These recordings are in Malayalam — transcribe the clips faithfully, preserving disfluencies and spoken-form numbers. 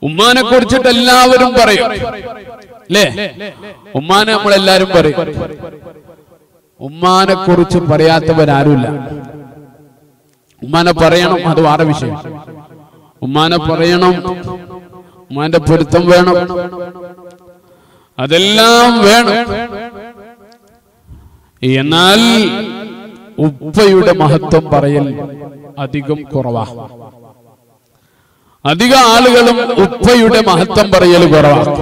ഉമ്മാനെ കുറിച്ചിട്ട് എല്ലാവരും പറയും അല്ലേ? ഉമ്മാനെ നമ്മളെല്ലാരും പറയും. ഉമ്മാനെ കുറിച്ച് പറയാത്തവരാരുമില്ല. ഉമ്മാനെ പറയണം, അത് വേറെ വിഷയം. ഉമ്മാനെ പറയണം, ഉമ്മാന്റെ പൊരുത്തം വേണം, അതെല്ലാം വേണം. എന്നാൽ ഉപ്പയുടെ മഹത്വം പറയൽ അധികം കുറവാ. അധിക ആളുകളും ഉപ്പയുടെ മഹത്വം പറയൽ കുറവാണ്.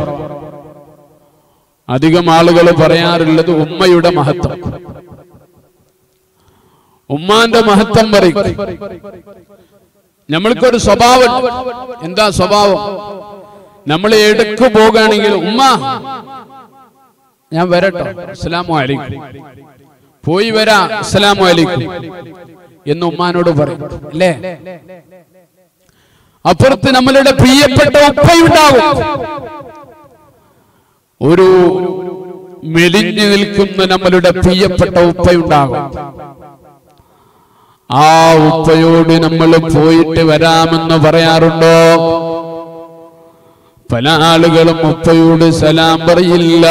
അധികം ആളുകൾ പറയാറുള്ളത് ഉമ്മയുടെ മഹത്വം. ഉമ്മാന്റെ മഹത്വം പറയും. നമ്മൾക്കൊരു സ്വഭാവം. എന്താ സ്വഭാവം? നമ്മൾ എടുക്കു പോകുകയാണെങ്കിൽ ഉമ്മ ഞാൻ വരട്ടോ, അസ്സലാമു അലൈക്കും, പോയി വരാ, അസ്സലാമു അലൈക്കും എന്ന് ഉമ്മാനോട് പറയും അല്ലേ? അപ്പുറത്ത് നമ്മളുടെ പ്രിയപ്പെട്ട ഉപ്പയുണ്ടാകും. ഒരു മെലിഞ്ഞു നിൽക്കുന്ന നമ്മളുടെ പ്രിയപ്പെട്ട ഉപ്പയുണ്ടാകും. ആ ഉപ്പയോട് നമ്മൾ പോയിട്ട് വരാമെന്ന് പറയാറുണ്ടോ? പല ആളുകളും ഉപ്പയോട് സലാം പറയില്ല,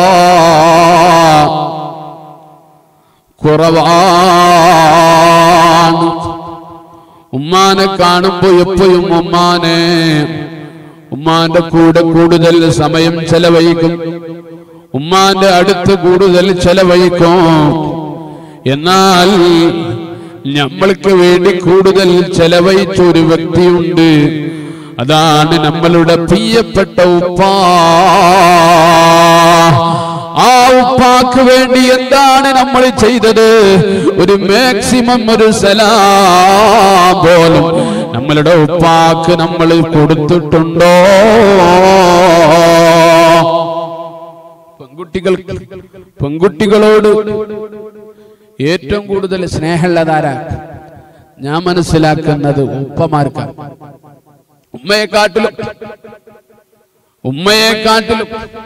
കുറവാണ്. ഉമ്മാനെ കാണുമ്പോ എപ്പോഴും ഉമ്മാനെ ഉമ്മാന്റെ കൂടെ കൂടുതൽ സമയം ചെലവഴിക്കും, ഉമ്മാന്റെ അടുത്ത് കൂടുതൽ ചെലവഴിക്കും. എന്നാൽ നമ്മൾക്ക് വേണ്ടി കൂടുതൽ ചെലവഴിച്ച ഒരു വ്യക്തിയുണ്ട്, അതാണ് നമ്മളുടെ പ്രിയപ്പെട്ട ഉപ്പ. ആ ഉപ്പാക്ക് വേണ്ടി എന്താണ് നമ്മൾ ചെയ്തത്? ഒരു മാക്സിമം ഒരു സലാം പോലും നമ്മളുടെ ഉപ്പാക്ക് നമ്മൾ കൊടുത്തിട്ടുണ്ടോ? പെൺകുട്ടികൾ പെൺകുട്ടികളോട് ഏറ്റവും കൂടുതൽ സ്നേഹമുള്ളതാരാ? ഞാൻ മനസ്സിലാക്കുന്നത് ഉപ്പമാർക്കാണ്. ഉമ്മയെക്കാട്ടിലും ഉമ്മയെക്കാട്ടിലും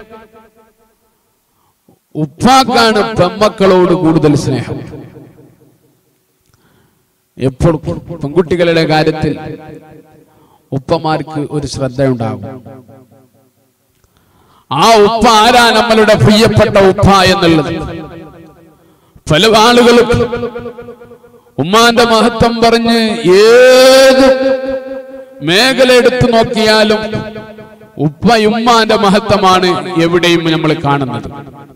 ഉപ്പാക്കാണ് പെൺമക്കളോട് കൂടുതൽ സ്നേഹം. എപ്പോഴും പെൺകുട്ടികളുടെ കാര്യത്തിൽ ഉപ്പമാർക്ക് ഒരു ശ്രദ്ധയുണ്ടാകും. ആ ഉപ്പ ആരാ? നമ്മളുടെ പ്രിയപ്പെട്ട ഉപ്പ എന്നുള്ളത്. പല ആളുകളും ഉമ്മാന്റെ മഹത്വം പറഞ്ഞ് ഏത് മേഖല എടുത്തു നോക്കിയാലും ഉപ്പ ഉമ്മാന്റെ മഹത്വമാണ് എവിടെയും നമ്മൾ കാണുന്നത്.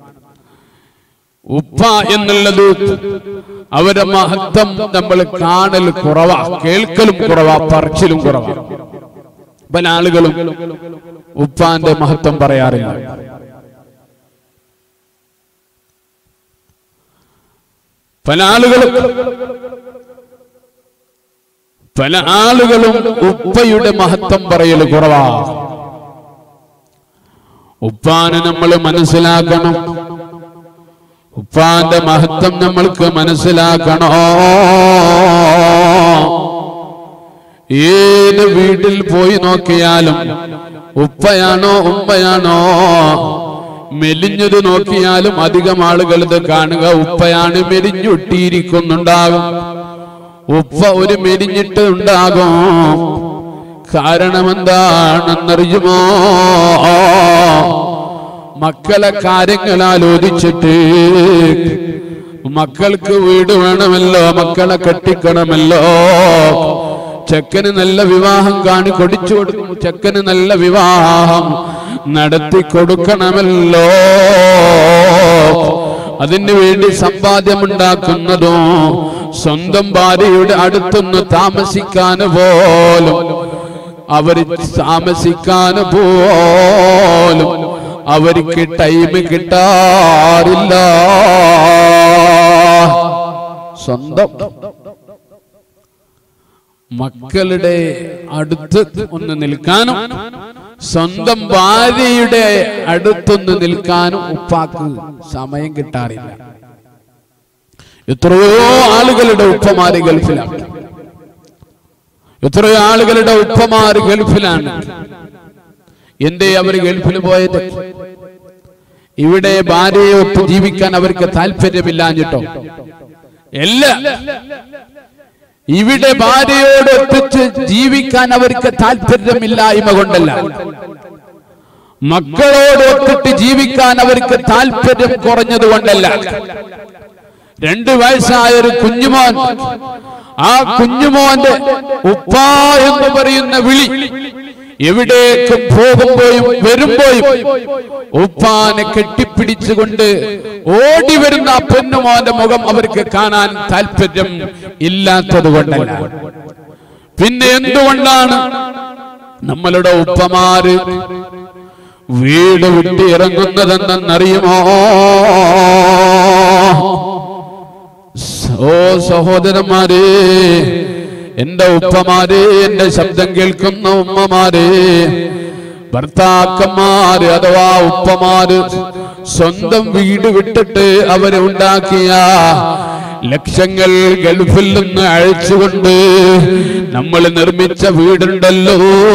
ഉപ്പ എന്നുള്ളത് അവരുടെ മഹത്വം നമ്മൾ കാണൽ കുറവാ, കേൾക്കലും കുറവാ, പറച്ചിലും കുറവാ. പല ആളുകളും ഉപ്പാന്റെ മഹത്വം പറയാറില്ല. പല ആളുകളും പല ആളുകളും ഉപ്പയുടെ മഹത്വം പറയൽ കുറവാ. ഉപ്പാനെ നമ്മൾ മനസ്സിലാക്കണം. ഉപ്പാന്റെ മഹത്വം നമ്മൾക്ക് മനസ്സിലാക്കണോ? ഏത് വീട്ടിൽ പോയി നോക്കിയാലും ഉപ്പയാണോ ഉമ്മയാണോ മെലിഞ്ഞത് നോക്കിയാലും അധികം ആളുകൾ ഇത് കാണുക ഉപ്പയാണ് മെലിഞ്ഞൊട്ടിയിരിക്കുന്നുണ്ടാകും. ഉപ്പ ഒരു മെലിഞ്ഞിട്ട് ഉണ്ടാകും. കാരണം എന്താണെന്നറിയുമോ? മക്കളെ കാര്യങ്ങൾ ആലോചിച്ചിട്ട് മക്കൾക്ക് വീട് വേണമല്ലോ, മക്കളെ കെട്ടിക്കണമല്ലോ, ചെക്കന് നല്ല വിവാഹം കാണി കൊടിച്ചു കൊടുക്കും, ചെക്കന് നല്ല വിവാഹം നടത്തി കൊടുക്കണമല്ലോ. അതിനു വേണ്ടി സമ്പാദ്യമുണ്ടാക്കുന്നതോ സ്വന്തം ഭാര്യയുടെ അടുത്തൊന്ന് താമസിക്കാൻ പോലും അവര് താമസിക്കാൻ പോലും അവർക്ക് ടൈം കിട്ടാറില്ല. സ്വന്തം മക്കളുടെ അടുത്ത് ഒന്ന് നിൽക്കാനും സ്വന്തം ഭാര്യയുടെ അടുത്തൊന്ന് നിൽക്കാനും ഉപ്പാക്ക് സമയം കിട്ടാറില്ല. എത്രയോ ആളുകളുടെ ഉപ്പമാര് ഗൾഫിലാണ്. എത്രയോ ആളുകളുടെ ഉപ്പമാര് ഗൾഫിലാണ്. എന്തേ അവർ ഗൾഫിൽ പോയത്? ഇവിടെ ഭാര്യയെ ഒത്ത് ജീവിക്കാൻ അവർക്ക് താല്പര്യമില്ലാഞ്ഞിട്ടോ? എല്ലാ ഇവിടെ ഭാര്യയോട് ഒത്തിച്ച് ജീവിക്കാൻ അവർക്ക് താല്പര്യമില്ലായ്മ കൊണ്ടല്ല, മക്കളോട് ഒത്തിട്ട് ജീവിക്കാൻ അവർക്ക് താല്പര്യം കുറഞ്ഞതുകൊണ്ടല്ല. രണ്ടു വയസ്സായ ഒരു കുഞ്ഞുമോൻ, ആ കുഞ്ഞുമോന്റെ ഉപ്പ എന്ന് പറയുന്ന വിളി എവിടേക്കും പോകുമ്പോഴും വരുമ്പോഴും ഉപ്പാനെ കെട്ടിപ്പിടിച്ചുകൊണ്ട് ഓടി വരുന്ന ആ പൊന്നുമോന്റെ മുഖം അവർക്ക് കാണാൻ താല്പര്യം ഇല്ലാത്തത് കൊണ്ടല്ല. പിന്നെ എന്തുകൊണ്ടാണ് നമ്മളുടെ ഉപ്പമാര് വീട് വിട്ട് ഇറങ്ങുന്നതെന്നറിയുമോ? ഓ സഹോദരന്മാരെ, എന്റെ ഉപ്പമാരെ, എന്റെ ശബ്ദം കേൾക്കുന്ന ഉമ്മമാരെ, ഭർത്താക്കന്മാര് അഥവാ ഉപ്പമാര് സ്വന്തം വീട് വിട്ടിട്ട് അവര് ഉണ്ടാക്കിയ ലക്ഷങ്ങൾ ഗൾഫിൽ നിന്ന് അയച്ചുകൊണ്ട് നമ്മൾ നിർമ്മിച്ച വീടുണ്ടല്ലോ,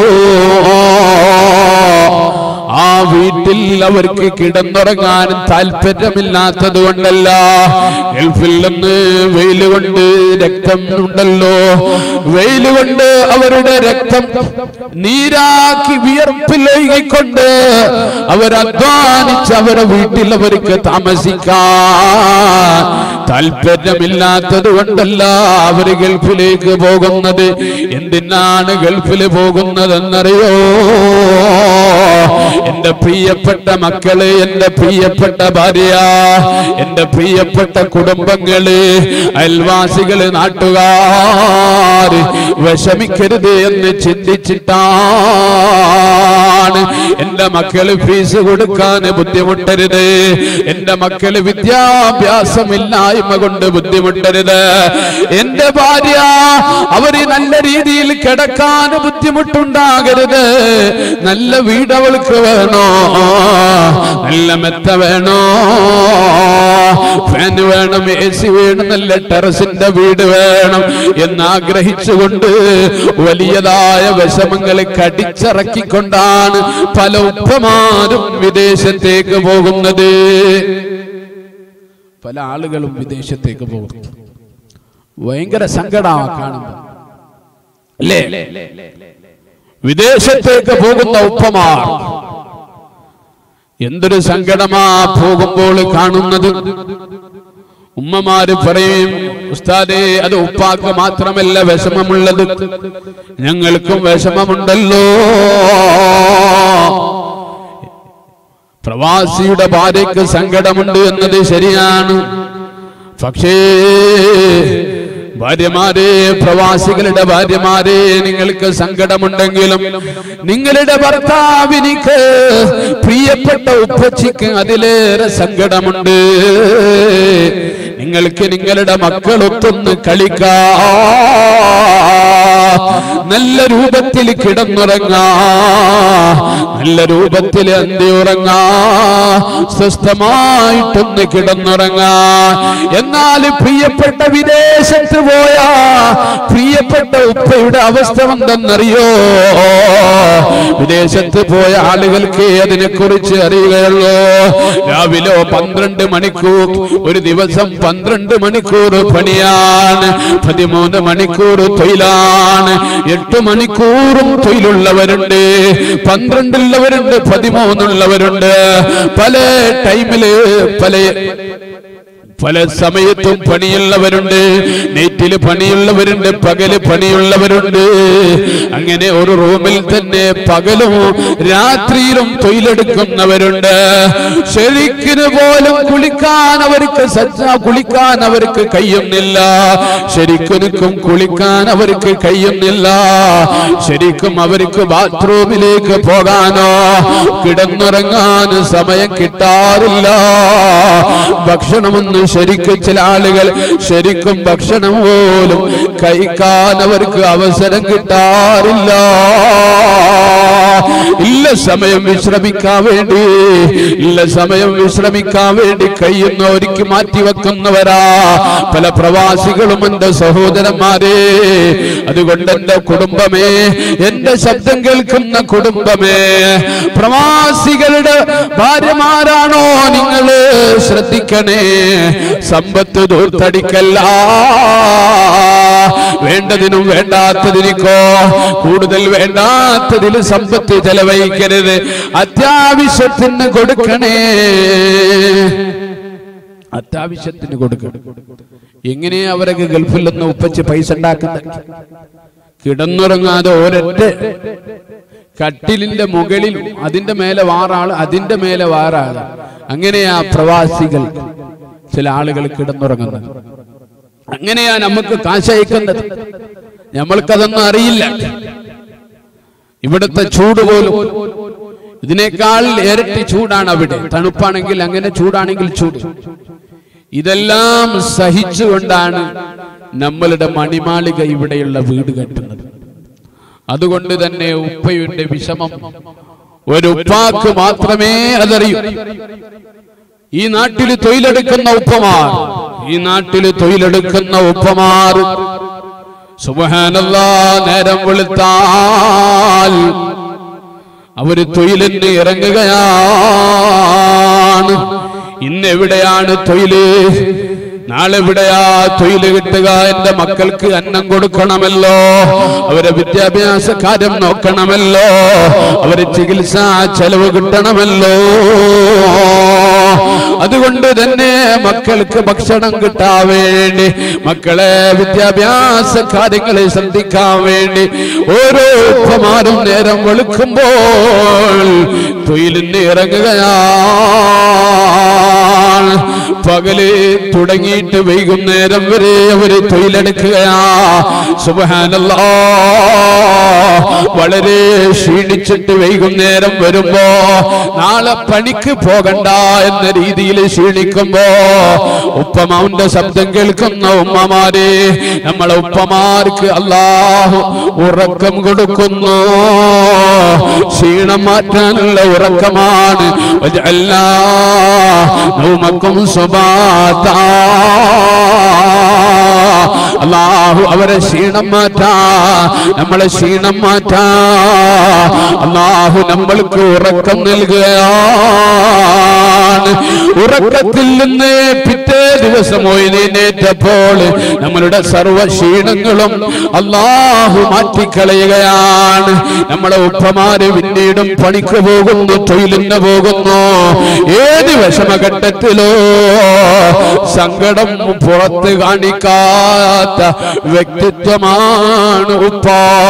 ആ വീട്ടിൽ അവർക്ക് കിടന്നുറങ്ങാനും താല്പര്യമില്ലാത്തത് കൊണ്ടല്ല, ഗൾഫിൽ നിന്ന് വെയില് കൊണ്ട് രക്തം ഉണ്ടല്ലോ, വെയില് കൊണ്ട് അവരുടെ രക്തം നീരാക്കി വിയർപ്പിലൊഴുകിക്കൊണ്ട് അവരധ്വാനിച്ച് അവരുടെ വീട്ടിൽ അവർക്ക് താമസിക്കാൻ താല്പര്യമില്ലാത്തത് കൊണ്ടല്ല അവര് ഗൾഫിലേക്ക് പോകുന്നത്. എന്തിനാണ് ഗൾഫില് പോകുന്നതെന്നറിയോ? എന്റെ പ്രിയപ്പെട്ട മക്കളെ, എന്റെ പ്രിയപ്പെട്ട ഭാര്യ, എന്റെ പ്രിയപ്പെട്ട കുടുംബങ്ങള്, അയൽവാസികള്, നാട്ടുകാര് വിഷമിക്കരുത് എന്ന് ചിന്തിച്ചിട്ടാണ്. എന്റെ മക്കള് ഫീസ് കൊടുക്കാൻ ബുദ്ധിമുട്ടരുത്, എന്റെ മക്കള് വിദ്യാഭ്യാസമില്ലായ്മ കൊണ്ട് ബുദ്ധിമുട്ടരുത്, എന്റെ ഭാര്യ അവര് നല്ല രീതിയിൽ കിടക്കാൻ ബുദ്ധിമുട്ടുണ്ടാകരുത്, നല്ല വീട് അവൾക്ക് വേണോ, നല്ല മെത്ത വേണോ, ഫാൻ വേണം, എ സി വേണം, നല്ല ടെറസിന്റെ വീട് വേണം എന്നാഗ്രഹിച്ചുകൊണ്ട് വലിയതായ വിഷമങ്ങളെ കടിച്ചിറക്കിക്കൊണ്ടാണ് പല ഉപ്പമാരും വിദേശത്തേക്ക് പോകുന്നത്. പല ആളുകളും വിദേശത്തേക്ക് പോകുന്നു. ഭയങ്കര സങ്കടമാണ് കാണുമ്പോൾ, അല്ലേ? വിദേശത്തേക്ക് പോകുന്ന ഉപ്പമാർ എന്തൊരു സങ്കടമാ പോകുമ്പോൾ കാണുന്നത്. ഉമ്മമാര് പറയും, ഉസ്താദേ, അത് ഉപ്പാക്ക് മാത്രമല്ല വിഷമമുള്ളത്, ഞങ്ങൾക്കും വിഷമമുണ്ടല്ലോ. പ്രവാസിയുടെ ഭാര്യയ്ക്ക് സങ്കടമുണ്ട് എന്നത് ശരിയാണ്. പക്ഷേ ഭാര്യമാരെ, പ്രവാസികളുടെ ഭാര്യമാരെ, നിങ്ങൾക്ക് സങ്കടമുണ്ടെങ്കിലും നിങ്ങളുടെ ഭർത്താവിനിക്ക്, പ്രിയപ്പെട്ട ഉപ്പച്ചിക്ക് അതിലേറെ സങ്കടമുണ്ട്. നിങ്ങൾക്ക് നിങ്ങളുടെ മക്കളൊത്തൊന്ന് കളിക്കാ, നല്ല രൂപത്തിൽ കിടന്നുറങ്ങാ, നല്ല രൂപത്തിൽ അന്തി ഉറങ്ങാ, സ്വസ്ഥമായിട്ടൊന്ന് കിടന്നുറങ്ങാ. എന്നാൽ പ്രിയപ്പെട്ട വിദേശത്ത് പോയ പ്രിയപ്പെട്ട ഉപ്പയുടെ അവസ്ഥ എന്തെന്നറിയോ? വിദേശത്ത് പോയ ആളുകൾക്ക് അതിനെ കുറിച്ച് അറിയുകയുള്ളൂ. രാവിലെ പന്ത്രണ്ട് മണിക്കൂർ, ഒരു ദിവസം പന്ത്രണ്ട് മണിക്കൂർ പണിയാണ്, പതിമൂന്ന് മണിക്കൂർ തൊഴിലാണ്, എട്ട് മണിക്കൂറും തൊഴിലുള്ളവരുണ്ട്, പന്ത്രണ്ടുള്ളവരുണ്ട്, പതിമൂന്നുള്ളവരുണ്ട്, പല ടൈമില് പല പല സമയത്തും പണിയുള്ളവരുണ്ട്, നെറ്റില് പണിയുള്ളവരുണ്ട്, പകല് പണിയുള്ളവരുണ്ട്. അങ്ങനെ ഒരു റൂമിൽ തന്നെ പകലും രാത്രിയിലും തൊഴിലെടുക്കുന്നവരുണ്ട്. ശരിക്കിന് പോലും കുളിക്കാൻ അവർക്ക് സജ്ജ കുളിക്കാൻ അവർക്ക് കഴിയുന്നില്ല, ശരിക്കും കുളിക്കാൻ അവർക്ക് കഴിയുന്നില്ല, ശരിക്കും അവർക്ക് ബാത്റൂമിലേക്ക് പോകാനോ കിടന്നുറങ്ങാൻ സമയം കിട്ടാറില്ല. ഭക്ഷണമൊന്നും ശരിക്കും ചില ആളുകൾ ശരിക്കും ഭക്ഷണം പോലും കഴിക്കാൻ അവർക്ക് അവസരം കിട്ടാറില്ല. ഇല്ല, ഇല്ല സമയം വിശ്രമിക്കാൻ വേണ്ടി ഇല്ല സമയം വിശ്രമിക്കാൻ വേണ്ടി കഴിയുന്നവർക്ക് മാറ്റിവെക്കുന്നവരാ പല പ്രവാസികളും. എന്റെ സഹോദരന്മാരെ, അതുകൊണ്ട് എന്റെ കുടുംബമേ, എന്റെ ശബ്ദം കേൾക്കുന്ന കുടുംബമേ, പ്രവാസികളുടെ ഭാര്യമാരാണോ നിങ്ങള് ശ്രദ്ധിക്കണേ. സമ്പത്ത് ദൂർത്തടിക്കല്ല, വേണ്ടതിനും വേണ്ടാത്തതിനോ കൂടുതൽ വേണ്ടാത്തതിൽ സമ്പത്ത് ചെലവഴിക്കരുത്. അത്യാവശ്യത്തിന് കൊടുക്കണേ, അത്യാവശ്യത്തിന് കൊടുക്കണം. എങ്ങനെയാ അവരൊക്കെ ഗൾഫിൽ നിന്ന് ഉപ്പച്ച് പൈസ ഉണ്ടാക്കുന്നത്? കിടന്നുറങ്ങാതെ ഒരൊറ്റ കട്ടിലിന്റെ മുകളിൽ അതിന്റെ മേലെ വാറാള്, അതിന്റെ മേലെ വാറാള്, അങ്ങനെയാ പ്രവാസികൾ ചില ആളുകൾ കിടന്നുറങ്ങുന്നത്. അങ്ങനെയാ നമുക്ക് കാശയക്കുന്നത്. നമ്മൾക്കതൊന്നും അറിയില്ല. ഇവിടുത്തെ ചൂട് പോലും ഇതിനേക്കാൾ ഇരട്ടി ചൂടാണ് അവിടെ. തണുപ്പാണെങ്കിൽ അങ്ങനെ, ചൂടാണെങ്കിൽ ചൂട്. ഇതെല്ലാം സഹിച്ചുകൊണ്ടാണ് നമ്മളുടെ മണിമാളിക ഇവിടെയുള്ള വീട് കെട്ടുന്നത്. അതുകൊണ്ട് തന്നെ ഉപ്പയുടെ വിഷമം ഒരു ഉപ്പാക്ക് മാത്രമേ അതറിയൂ. ഈ നാട്ടിൽ തൊഴിലെടുക്കുന്ന ഉപ്പമാർ, ഈ നാട്ടിൽ തൊഴിലെടുക്കുന്ന ഉപ്പമാർ സുബ്ഹാനല്ലാഹ്, നേരം വെളുത്താൽ അവര് തൊഴിലിന് ഇറങ്ങുകയാണ്. ഇന്നെവിടെയാണ് തൊഴില്, നാളെ എവിടെയാ തൊഴില് കിട്ടുക? എന്റെ മക്കൾക്ക് അന്നം കൊടുക്കണമല്ലോ, അവരെ വിദ്യാഭ്യാസ കാര്യം നോക്കണമല്ലോ, അവരെ ചികിത്സാ ചെലവ് കിട്ടണമല്ലോ. അതുകൊണ്ട് തന്നെ മക്കൾക്ക് ഭക്ഷണം കിട്ടാൻ വേണ്ടി, മക്കളെ വിദ്യാഭ്യാസ കാര്യങ്ങളെ ശ്രദ്ധിക്കാൻ വേണ്ടി ഓരോ ഉപ്പമാരും നേരം വെളുക്കുമ്പോൾ തൊഴിലിന് ഇറങ്ങുകയാണ്. പകല് തുടങ്ങിയിട്ട് വൈകുന്നേരം വരെ അവര് തൊഴിലെടുക്കുകയാ. സുബ്ഹാനല്ലാഹ്, വളരെ ക്ഷീണിച്ചിട്ട് വൈകുന്നേരം വരുമ്പോ നാളെ പണിക്ക് പോകണ്ട എന്ന രീതിയിൽ ക്ഷീണിക്കുമ്പോ ഉപ്പമാവിന്റെ ശബ്ദം കേൾക്കുന്ന ഉമ്മമാരെ, നമ്മളെ ഉപ്പമാർക്ക് അല്ലാഹു ഉറക്കം കൊടുക്കുന്നു. ക്ഷീണം മാറ്റാനുള്ള ഉറക്കമാണ്. അല്ലാഹു അവരെ ക്ഷീണം മാറ്റാ, നമ്മളെ ക്ഷീണം മാറ്റാ അല്ലാഹു നമ്മൾക്ക് ഉറക്കം നൽകുകയാണ്. ഉറക്കത്തിൽ നിന്ന് പിറ്റേ ദിവസം എഴുന്നേറ്റപ്പോൾ നമ്മളുടെ സർവ്വ ക്ഷീണങ്ങളും അല്ലാഹു മാറ്റിക്കളയുകയാണ്. നമ്മളെ ഉപ്പമാര് പിന്നീടും പണിക്ക് പോകുന്നു, തൊഴിലിന് പോകുന്നു. ഏത് വിഷമഘട്ടത്തിലോ സങ്കടം പുറത്ത് കാണിക്കാത്ത വ്യക്തിത്വമാണ് ഉപ്പ.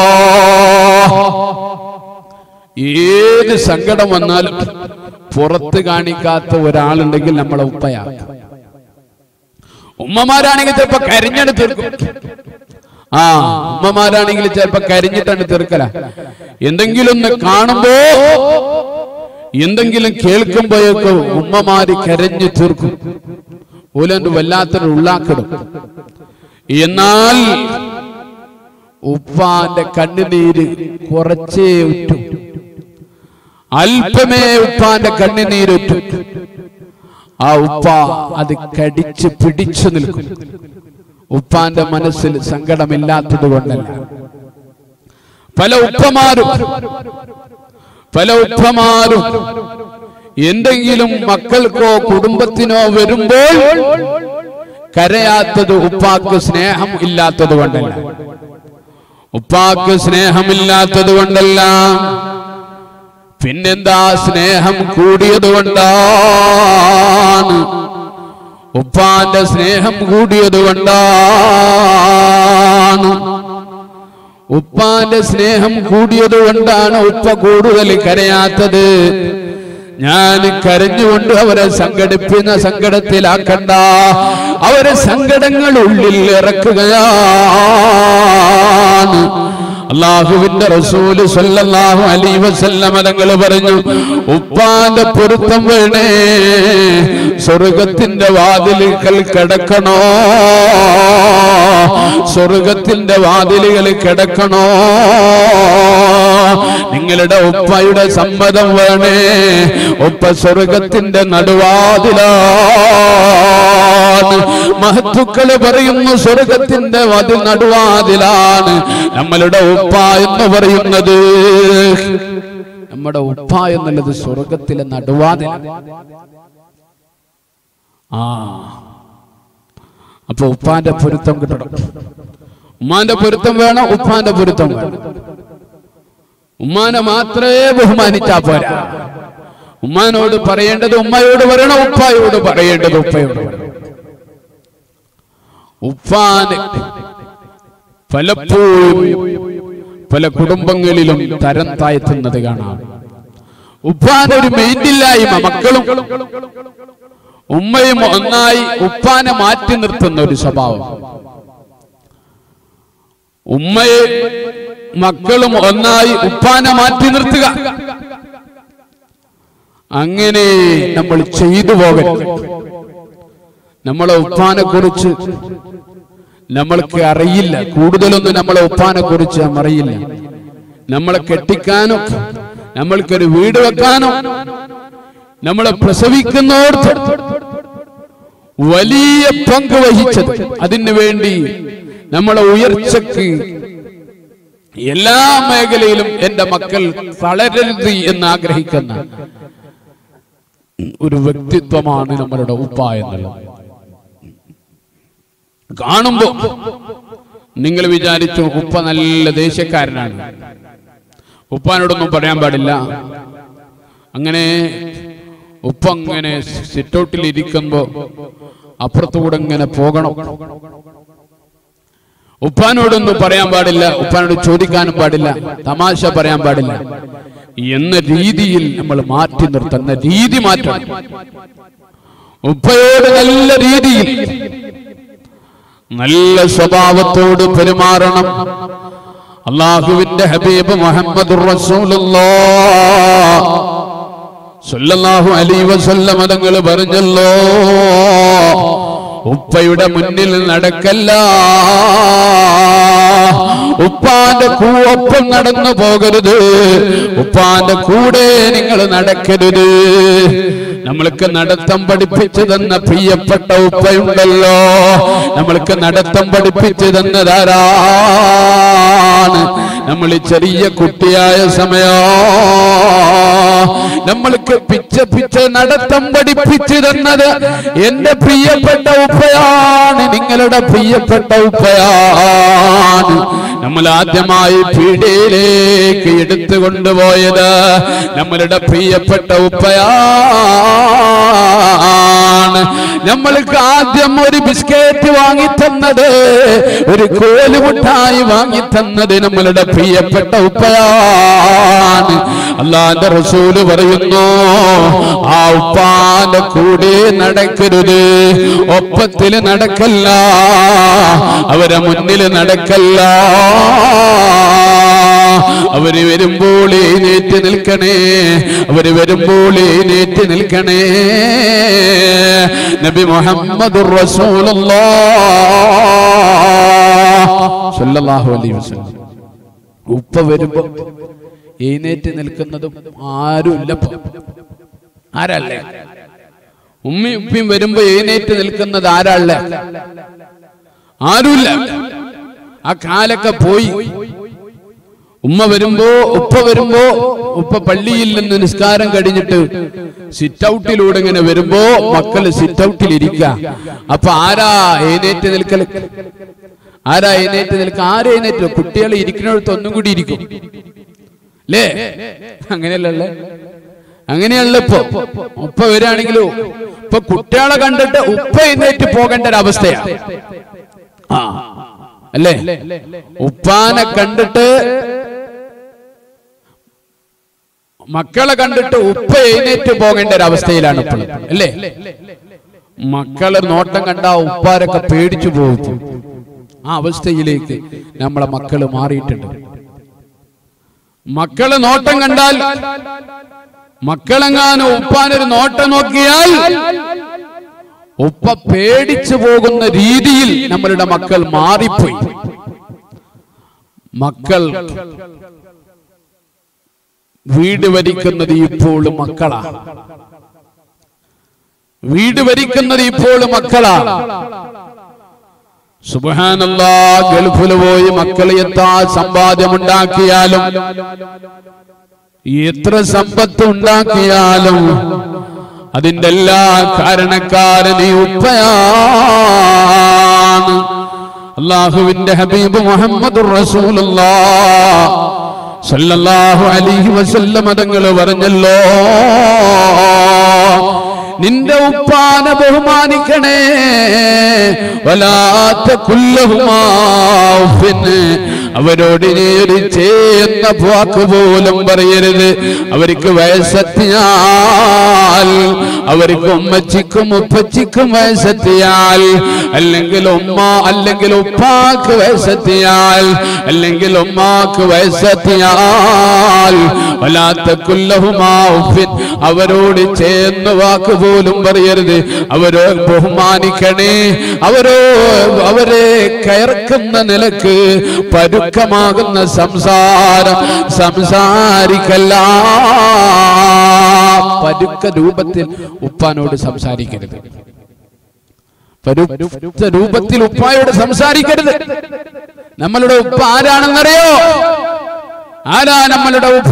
ഏത് സങ്കടം വന്നാലും പുറത്ത് കാണിക്കാത്ത ഒരാളുണ്ടെങ്കിൽ നമ്മളെ ഉപ്പയാണ്. ഉമ്മമാരാണെങ്കിൽ ചിലപ്പോ കരിഞ്ഞാണ് തീർക്കും. ആ ഉമ്മമാരാണെങ്കിൽ ചിലപ്പോ കരിഞ്ഞിട്ടാണ് തീർക്കല. എന്തെങ്കിലും ഒന്ന് കാണുമ്പോ, എന്തെങ്കിലും കേൾക്കുമ്പോഴേക്കോ ഉമ്മമാര് കരഞ്ഞു തീർക്കും. ഓലന്റെ വല്ലാത്തൊരു ഉള്ളാക്കിടും. എന്നാൽ ഉപ്പാന്റെ കണ്ണുനീര് കുറച്ചേ ഉറ്റു, അല്പമേ ഉപ്പാന്റെ കണ്ണുനീരുറ്റു. ആ ഉപ്പ അത് കടിച്ച് പിടിച്ചു നിൽക്കും. ഉപ്പാന്റെ മനസ്സിൽ സങ്കടമില്ലാത്തത് കൊണ്ടല്ല. പല ഉപ്പമാരും പല ഉപ്പമാരും എന്തെങ്കിലും മക്കൾക്കോ കുടുംബത്തിനോ വരുമ്പോൾ കരയാത്തത് ഉപ്പാക്ക് സ്നേഹം ഇല്ലാത്തത് കൊണ്ടല്ല. ഉപ്പാക്ക് സ്നേഹമില്ലാത്തത് കൊണ്ടല്ല, പിന്നെന്താ? സ്നേഹം കൂടിയത് കൊണ്ടാണ്. ഉപ്പാന്റെ സ്നേഹം കൂടിയത് കൊണ്ടാണ്. ഉപ്പാന്റെ സ്നേഹം കൂടിയത് കൊണ്ടാണ് ഉപ്പ കൂടുതൽ കരയാത്തത്. ഞാൻ കരഞ്ഞുകൊണ്ട് അവരെ സംഘടിപ്പിക്കുന്ന സങ്കടത്തിലാക്കണ്ട, അവരെ സങ്കടങ്ങൾ ഉള്ളിൽ ഇറക്കുകയാണ്. അല്ലാഹുവിന്റെ റസൂൽ സല്ലല്ലാഹു അലൈഹി വസല്ലം തങ്ങൾ പറഞ്ഞു, ഉപ്പാന്റെ പൊരുത്തം വേണേ സ്വർഗത്തിന്റെ വാതിലുകൾ കിടക്കണോ, സ്വർഗത്തിന്റെ വാതിലുകൾ കിടക്കണോ. നിങ്ങളുടെ ഉപ്പയുടെ സമ്മതം വേണേ. ഉപ്പ സ്വർഗത്തിന്റെ നടുവാതിലാണ്. മഹത്തുക്കള് പറയുന്നു സ്വർഗത്തിന്റെ വാതിൽ നടുവാതിലാണ് നമ്മളുടെ ഉപ്പ എന്ന് പറയുന്നത്. നമ്മുടെ ഉപ്പ എന്നുള്ളത് സ്വർഗത്തിലെ നടുവാതിൽ. ആ അപ്പൊ ഉപ്പാന്റെ പൊരുത്തം കിട്ടണം. ഉമ്മാന്റെ പൊരുത്തം വേണം, ഉപ്പാന്റെ പൊരുത്തം വേണം. ഉമ്മാനെ മാത്രമേ ബഹുമാനിച്ചാ പോരാ. ഉമ്മാനോട് പറയേണ്ടത് ഉമ്മയോട് പറയണം, ഉപ്പായോട് പറയേണ്ടത് ഉപ്പയോട് പറയണം. ഉപ്പാന് പലപ്പോഴും പല കുടുംബങ്ങളിലും തരം താഴ്ത്തുന്നത് കാണാം. ഉപ്പാന്റെ ഒരു മെയിന്റില്ലായ്മ മക്കളും ഉമ്മയും ഒന്നായി ഉപ്പാനെ മാറ്റി നിർത്തുന്ന ഒരു സ്വഭാവം. ഉമ്മയെ മക്കളും ഒന്നായി ഉപ്പാനെ മാറ്റി നിർത്തുക, അങ്ങനെ നമ്മൾ ചെയ്തു പോകരുത്. നമ്മളെ ഉപ്പാനെ കുറിച്ച് നമ്മൾക്ക് അറിയില്ല, കൂടുതലൊന്നും നമ്മളെ ഉപ്പാനെ കുറിച്ച് അറിയില്ല. നമ്മളെ കെട്ടിക്കാനോ നമ്മൾക്കൊരു വീട് വെക്കാനോ നമ്മളെ പ്രസവിക്കുന്നോർത്ത് വലിയ പങ്ക് വഹിച്ചത്, അതിനു വേണ്ടി നമ്മളെ ഉയർച്ചക്ക് എല്ലാ മേഖലയിലും എന്റെ മക്കൾ വളരരുത് എന്ന് ആഗ്രഹിക്കുന്ന ഒരു വ്യക്തിത്വമാണ് നമ്മളുടെ ഉപ്പ എന്നുള്ളത്. കാണുമ്പോ നിങ്ങൾ വിചാരിച്ചു ഉപ്പ നല്ല ദേഷ്യക്കാരനാണ്, ഉപ്പാനോടൊന്നും പറയാൻ പാടില്ല. അങ്ങനെ ഉപ്പ അങ്ങനെ സിറ്റൗട്ടിൽ ഇരിക്കുമ്പോ അപ്പുറത്തുകൂടെ ഇങ്ങനെ പോകണം. ഉപ്പാനോടൊന്നും പറയാൻ പാടില്ല, ഉപ്പാനോട് ചോദിക്കാനും പാടില്ല, തമാശ പറയാൻ പാടില്ല എന്ന രീതിയിൽ നമ്മൾ മാറ്റി നിർത്തുന്ന രീതി മാറ്റണം. ഉപ്പയോട് നല്ല രീതിയിൽ നല്ല സ്വഭാവത്തോട് പെരുമാറണം. അല്ലാഹുവിന്റെ ഹബീബ് മുഹമ്മദുർ റസൂലുള്ളാഹ് സ്വല്ലല്ലാഹു അലൈഹി വസല്ലം തങ്ങൾ പറഞ്ഞല്ലോ, ഉപ്പയുടെ മുന്നിൽ നടക്കല്ല, ഉപ്പാന്റെ കൂടൊപ്പം നടന്നു പോകരുത്, ഉപ്പാന്റെ കൂടെ നിങ്ങൾ നടക്കരുത്. നമ്മൾക്ക് നടത്തം പഠിപ്പിച്ചു തന്ന പ്രിയപ്പെട്ട ഉപ്പയുണ്ടല്ലോ, നമ്മൾക്ക് നടത്തം പഠിപ്പിച്ചു തന്നതാരാണ്? നമ്മൾ ചെറിയ കുട്ടിയായ സമയോ നമ്മൾക്ക് പിച്ച പിച്ച നടത്തം പഠിപ്പിച്ചു തന്നത് എന്റെ പ്രിയപ്പെട്ട ഉപ്പയാണ്, നിങ്ങളുടെ പ്രിയപ്പെട്ട ഉപ്പയാണ്. നമ്മൾ ആദ്യമായി പീഡയിലേക്ക് എടുത്തു കൊണ്ടുപോയത് നമ്മളുടെ പ്രിയപ്പെട്ട ഉപ്പയാണ്. നമ്മൾക്ക് ആദ്യം ഒരു ബിസ്ക്കറ്റ് വാങ്ങിത്തന്നത്, ഒരു കോലുമുട്ടായി വാങ്ങിത്തന്നത് നമ്മളുടെ പ്രിയപ്പെട്ട ഉപ്പയാണ്. അല്ലാഹുവിന്റെ റസൂല് പറയുന്നു, ആ ഉപ്പാന്റെ കൂടെ നടക്കരുത്, ഒപ്പത്തിൽ നടക്കല്ല, അവരെ മുന്നിൽ നടക്കല്ല. അവര് വരുമ്പോൾ എഴുന്നേറ്റ് നിൽക്കണേ, അവര് വരുമ്പോൾ എഴുന്നേറ്റ് നിൽക്കണേ. നബി മുഹമ്മദുർ റസൂലുള്ളാഹ് സ്വല്ലല്ലാഹു അലൈഹി വസല്ലം ഉപ്പ വരുമ്പോ എഴുന്നേറ്റ് നിൽക്കുന്നതും ആരുമില്ല. ആരല്ലേ? ഉമ്മയും ഉപ്പയും വരുമ്പോ എഴുന്നേറ്റ് നിൽക്കുന്നത് ആരല്ലേ? ആരുമില്ല. ആ കാലൊക്കെ പോയി. ഉമ്മ വരുമ്പോ ഉപ്പ വരുമ്പോ ഉപ്പ പള്ളിയിൽ നിന്ന് നിസ്കാരം കഴിഞ്ഞിട്ട് സിറ്റ് ഔട്ടിലൂടെ ഇങ്ങനെ വരുമ്പോ മക്കള് സിറ്റ് ഔട്ടിൽ ഇരിക്കുക. അപ്പൊ ആരാ എഴുന്നേറ്റ് നിൽക്കല്? ആരാ എഴുന്നേറ്റ് നിൽക്ക? ആരും എഴുന്നേറ്റ്? കുട്ടികൾ ഇരിക്കുന്നിടത്ത് ഒന്നും കൂടി ഇരിക്കും അല്ലേ? അങ്ങനെയല്ലേ? അങ്ങനെയല്ല. ഇപ്പൊ ഉപ്പ വരികയാണെങ്കിലോ ഇപ്പൊ കുട്ടികളെ കണ്ടിട്ട് ഉപ്പ എഴുന്നേറ്റ് പോകേണ്ട ഒരു അവസ്ഥയാണ്. ആ അല്ലേ? ഉപ്പാനെ കണ്ടിട്ട് മക്കളെ കണ്ടിട്ട് ഉപ്പ എഴുന്നേറ്റ് പോകേണ്ട ഒരു അവസ്ഥയിലാണ് ഇപ്പോൾ അല്ലേ? മക്കളെ നോട്ടം കണ്ട ഉപ്പാരൊക്കെ പേടിച്ചു പോകും. ആ അവസ്ഥയിലേക്ക് നമ്മളെ മക്കള് മാറിയിട്ടുണ്ട്. മക്കളെ നോട്ടം കണ്ടാൽ, മക്കളെങ്ങാനും ഉപ്പാനൊരു നോട്ടം നോക്കിയാൽ ഉപ്പ പേടിച്ചു പോകുന്ന രീതിയിൽ നമ്മളുടെ മക്കൾ മാറിപ്പോയി. മക്കൾ വീട് ഭരിക്കുന്നത് ഇപ്പോൾ മക്കളാ. വീട് ഭരിക്കുന്നത് ഇപ്പോൾ മക്കളാ. സുബ്ഹാനല്ലാഹ്, ഗൾഫിൽ പോയി മക്കൾ എത്താ സമ്പാദ്യമുണ്ടാക്കിയാലും എത്ര സമ്പത്ത് ഉണ്ടാക്കിയാലും അതിന്റെ എല്ലാ കാരണക്കാരൻ ഈ ഉപ്പയാണ്. അല്ലാഹുവിന്റെ ഹബീബ് മുഹമ്മദുർ റസൂലുള്ളാഹ് സല്ലല്ലാഹു അലൈഹി വസല്ലം തങ്ങൾ പറഞ്ഞല്ലോ, നിന്റെ ഉപ്പാനെ ബഹുമാനിക്കണേ. വലാ തഖുല്ലഹുമാ ഉഫ്ഫിൻ, അവരോട് നീ ഒരു ചേന്ന വാക്ക് പോലും പറയരുത്. അവർക്ക് വയസ്സെത്തിയാൽ, അവർക്ക് ഉമ്മച്ചിക്കും ഉപ്പച്ചിക്കും വയസ്സെത്തിയാൽ, അല്ലെങ്കിൽ ഉമ്മ അല്ലെങ്കിൽ ഉപ്പാക്ക് വയസ്സെത്തിയാൽ, അല്ലെങ്കിൽ ഉമ്മാക്ക് വയസ്സെത്തിയാൽ, വലാ തഖുല്ലഹുമാ ഉഫ്ഫിൻ, അവരോട് ചേന്ന വാക്ക് പോലും പറയരുത്. അവരെ ബഹുമാനിക്കണേ. അവരോ അവരെ കയർക്കുന്ന നിലക്ക് പരുക്കമാകുന്ന സംസാരം സംസാരിക്കല്ല. പരുക്ക രൂപത്തിൽ ഉപ്പാനോട് സംസാരിക്കരുത്. പരുക്ക രൂപത്തിൽ ഉപ്പായോട് സംസാരിക്കരുത്. നമ്മളുടെ ഉപ്പ ആരാണെന്നറിയോ? ആരാ നമ്മളുടെ ഉപ്പ?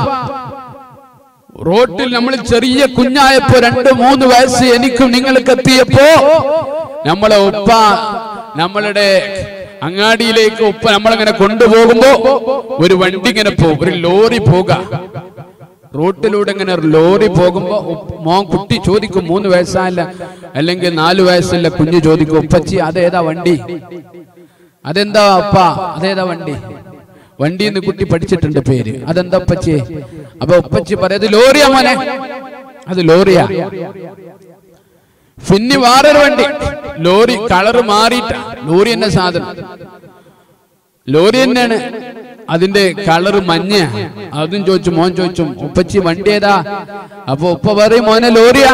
റോട്ടിൽ നമ്മൾ ചെറിയ കുഞ്ഞായപ്പോ രണ്ട് മൂന്ന് വയസ്സ് എനിക്കും നിങ്ങൾക്ക് എത്തിയപ്പോ നമ്മളെ ഉപ്പ നമ്മളുടെ അങ്ങാടിയിലേക്ക് ഉപ്പ നമ്മളങ്ങനെ കൊണ്ടുപോകുമ്പോ ഒരു വണ്ടി ഇങ്ങനെ പോകും, ഒരു ലോറി പോക റോട്ടിലൂടെ ഇങ്ങനെ ഒരു ലോറി പോകുമ്പോ മോൻ കുട്ടി ചോദിക്കും, മൂന്ന് വയസ്സായില്ല അല്ലെങ്കിൽ നാലു വയസ്സില്ല കുഞ്ഞു ചോദിക്കും, ഉപ്പച്ചി അതേതാ വണ്ടി? അതെന്താ ഉപ്പ? അതേതാ വണ്ടി? വണ്ടി എന്ന് കുട്ടി പഠിച്ചിട്ടുണ്ട് പേര്. അതെന്താ ഉപ്പച്ചി? അപ്പൊ ഉപ്പച്ചി പറയത് ലോറിയാ മോനെ, അത് ലോറിയാ. പിന്നെ വേറൊരു വണ്ടി, ലോറി കളറ് മാറിയിട്ട ലോറി തന്നെ സാധനം, ലോറി തന്നെയാണ്, അതിന്റെ കളറ് മഞ്ഞ. അതും ചോദിച്ചു, മോൻ ചോദിച്ചു ഉപ്പച്ചി വണ്ടി ഏതാ? അപ്പൊ ഉപ്പ പറയും മോനെ ലോറിയാ.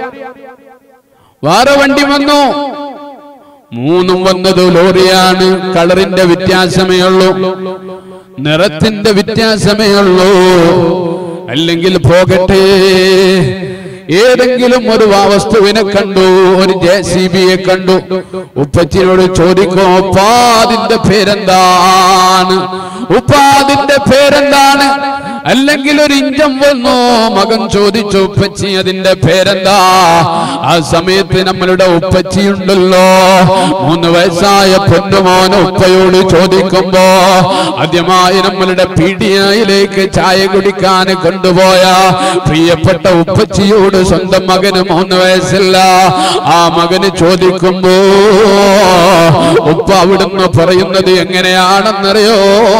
വേറെ വണ്ടി വന്നു, മൂന്നും വന്നത് ലോറിയാണ്. കളറിന്റെ വ്യത്യാസമേ ഉള്ളൂ, നിറത്തിന്റെ വ്യത്യാസമേ ഉള്ളൂ. അല്ലെങ്കിൽ പോകട്ടെ, ഏതെങ്കിലും ഒരു വസ്തുവിനെ കണ്ടു, ഒരു ജെ സി ബിയെ കണ്ടു, ഉപ്പച്ചിനോട് ചോദിക്കോ, ഉപ്പാതിന്റെ പേരെന്താണ്? ഉപ്പാതിന്റെ പേരെന്താണ്? അല്ലെങ്കിൽ ഒരു ഇഞ്ചം വന്നു, മകൻ ചോദിച്ചു ഉപ്പച്ചി അതിന്റെ പേരെന്താ? ആ സമയത്ത് നമ്മളുടെ ഉപ്പച്ചി ഉണ്ടല്ലോ, മൂന്ന് വയസ്സായ പൊന്നുമോന് ഉപ്പയോട് ചോദിക്കുമ്പോ ആദ്യമായി നമ്മളുടെ പീഡിയയിലേക്ക് ചായ കുടിക്കാൻ കൊണ്ടുപോയ പ്രിയപ്പെട്ട ഉപ്പച്ചിയോട് സ്വന്തം മകന് മൂന്ന് വയസ്സില്ല, ആ മകന് ചോദിക്കുമ്പോ ഉപ്പ അവിടുന്ന് പറയുന്നത് എങ്ങനെയാണെന്നറിയോ?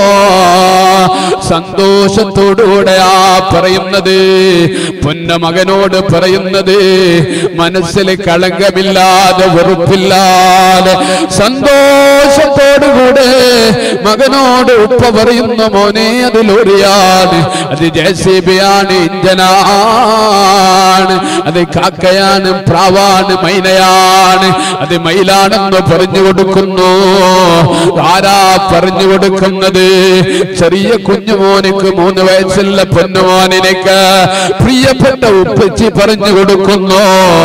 സന്തോഷത്തോടുകൂടെയാ പറയുന്നത്, പൊന്ന മകനോട് പറയുന്നത്, മനസ്സിൽ കളങ്കമില്ലാതെ വെറുപ്പില്ലാതെ സന്തോഷത്തോടുകൂടെ മകനോട് ഉപ്പ പറയുന്നു, മോനെ അത് ലോറിയാണ്, അത് ജെ സി ബി ആണ്, ഇഞ്ചനാണ്, അത് കാക്കയാണ്, പ്രാവാണ്, മൈനയാണ്, അത് മയിലാണെന്ന് പറഞ്ഞു കൊടുക്കുന്നു. ആരാ പറഞ്ഞു കൊടുക്കുന്നത്? ചെറിയ കുഞ്ഞുമോനിക്ക്, മൂന്ന് വയസ്സുള്ള പൊന്നുമോനിലേക്ക് പ്രിയപ്പെട്ട ഉപ്പച്ചി പറഞ്ഞു കൊടുക്കുന്നു.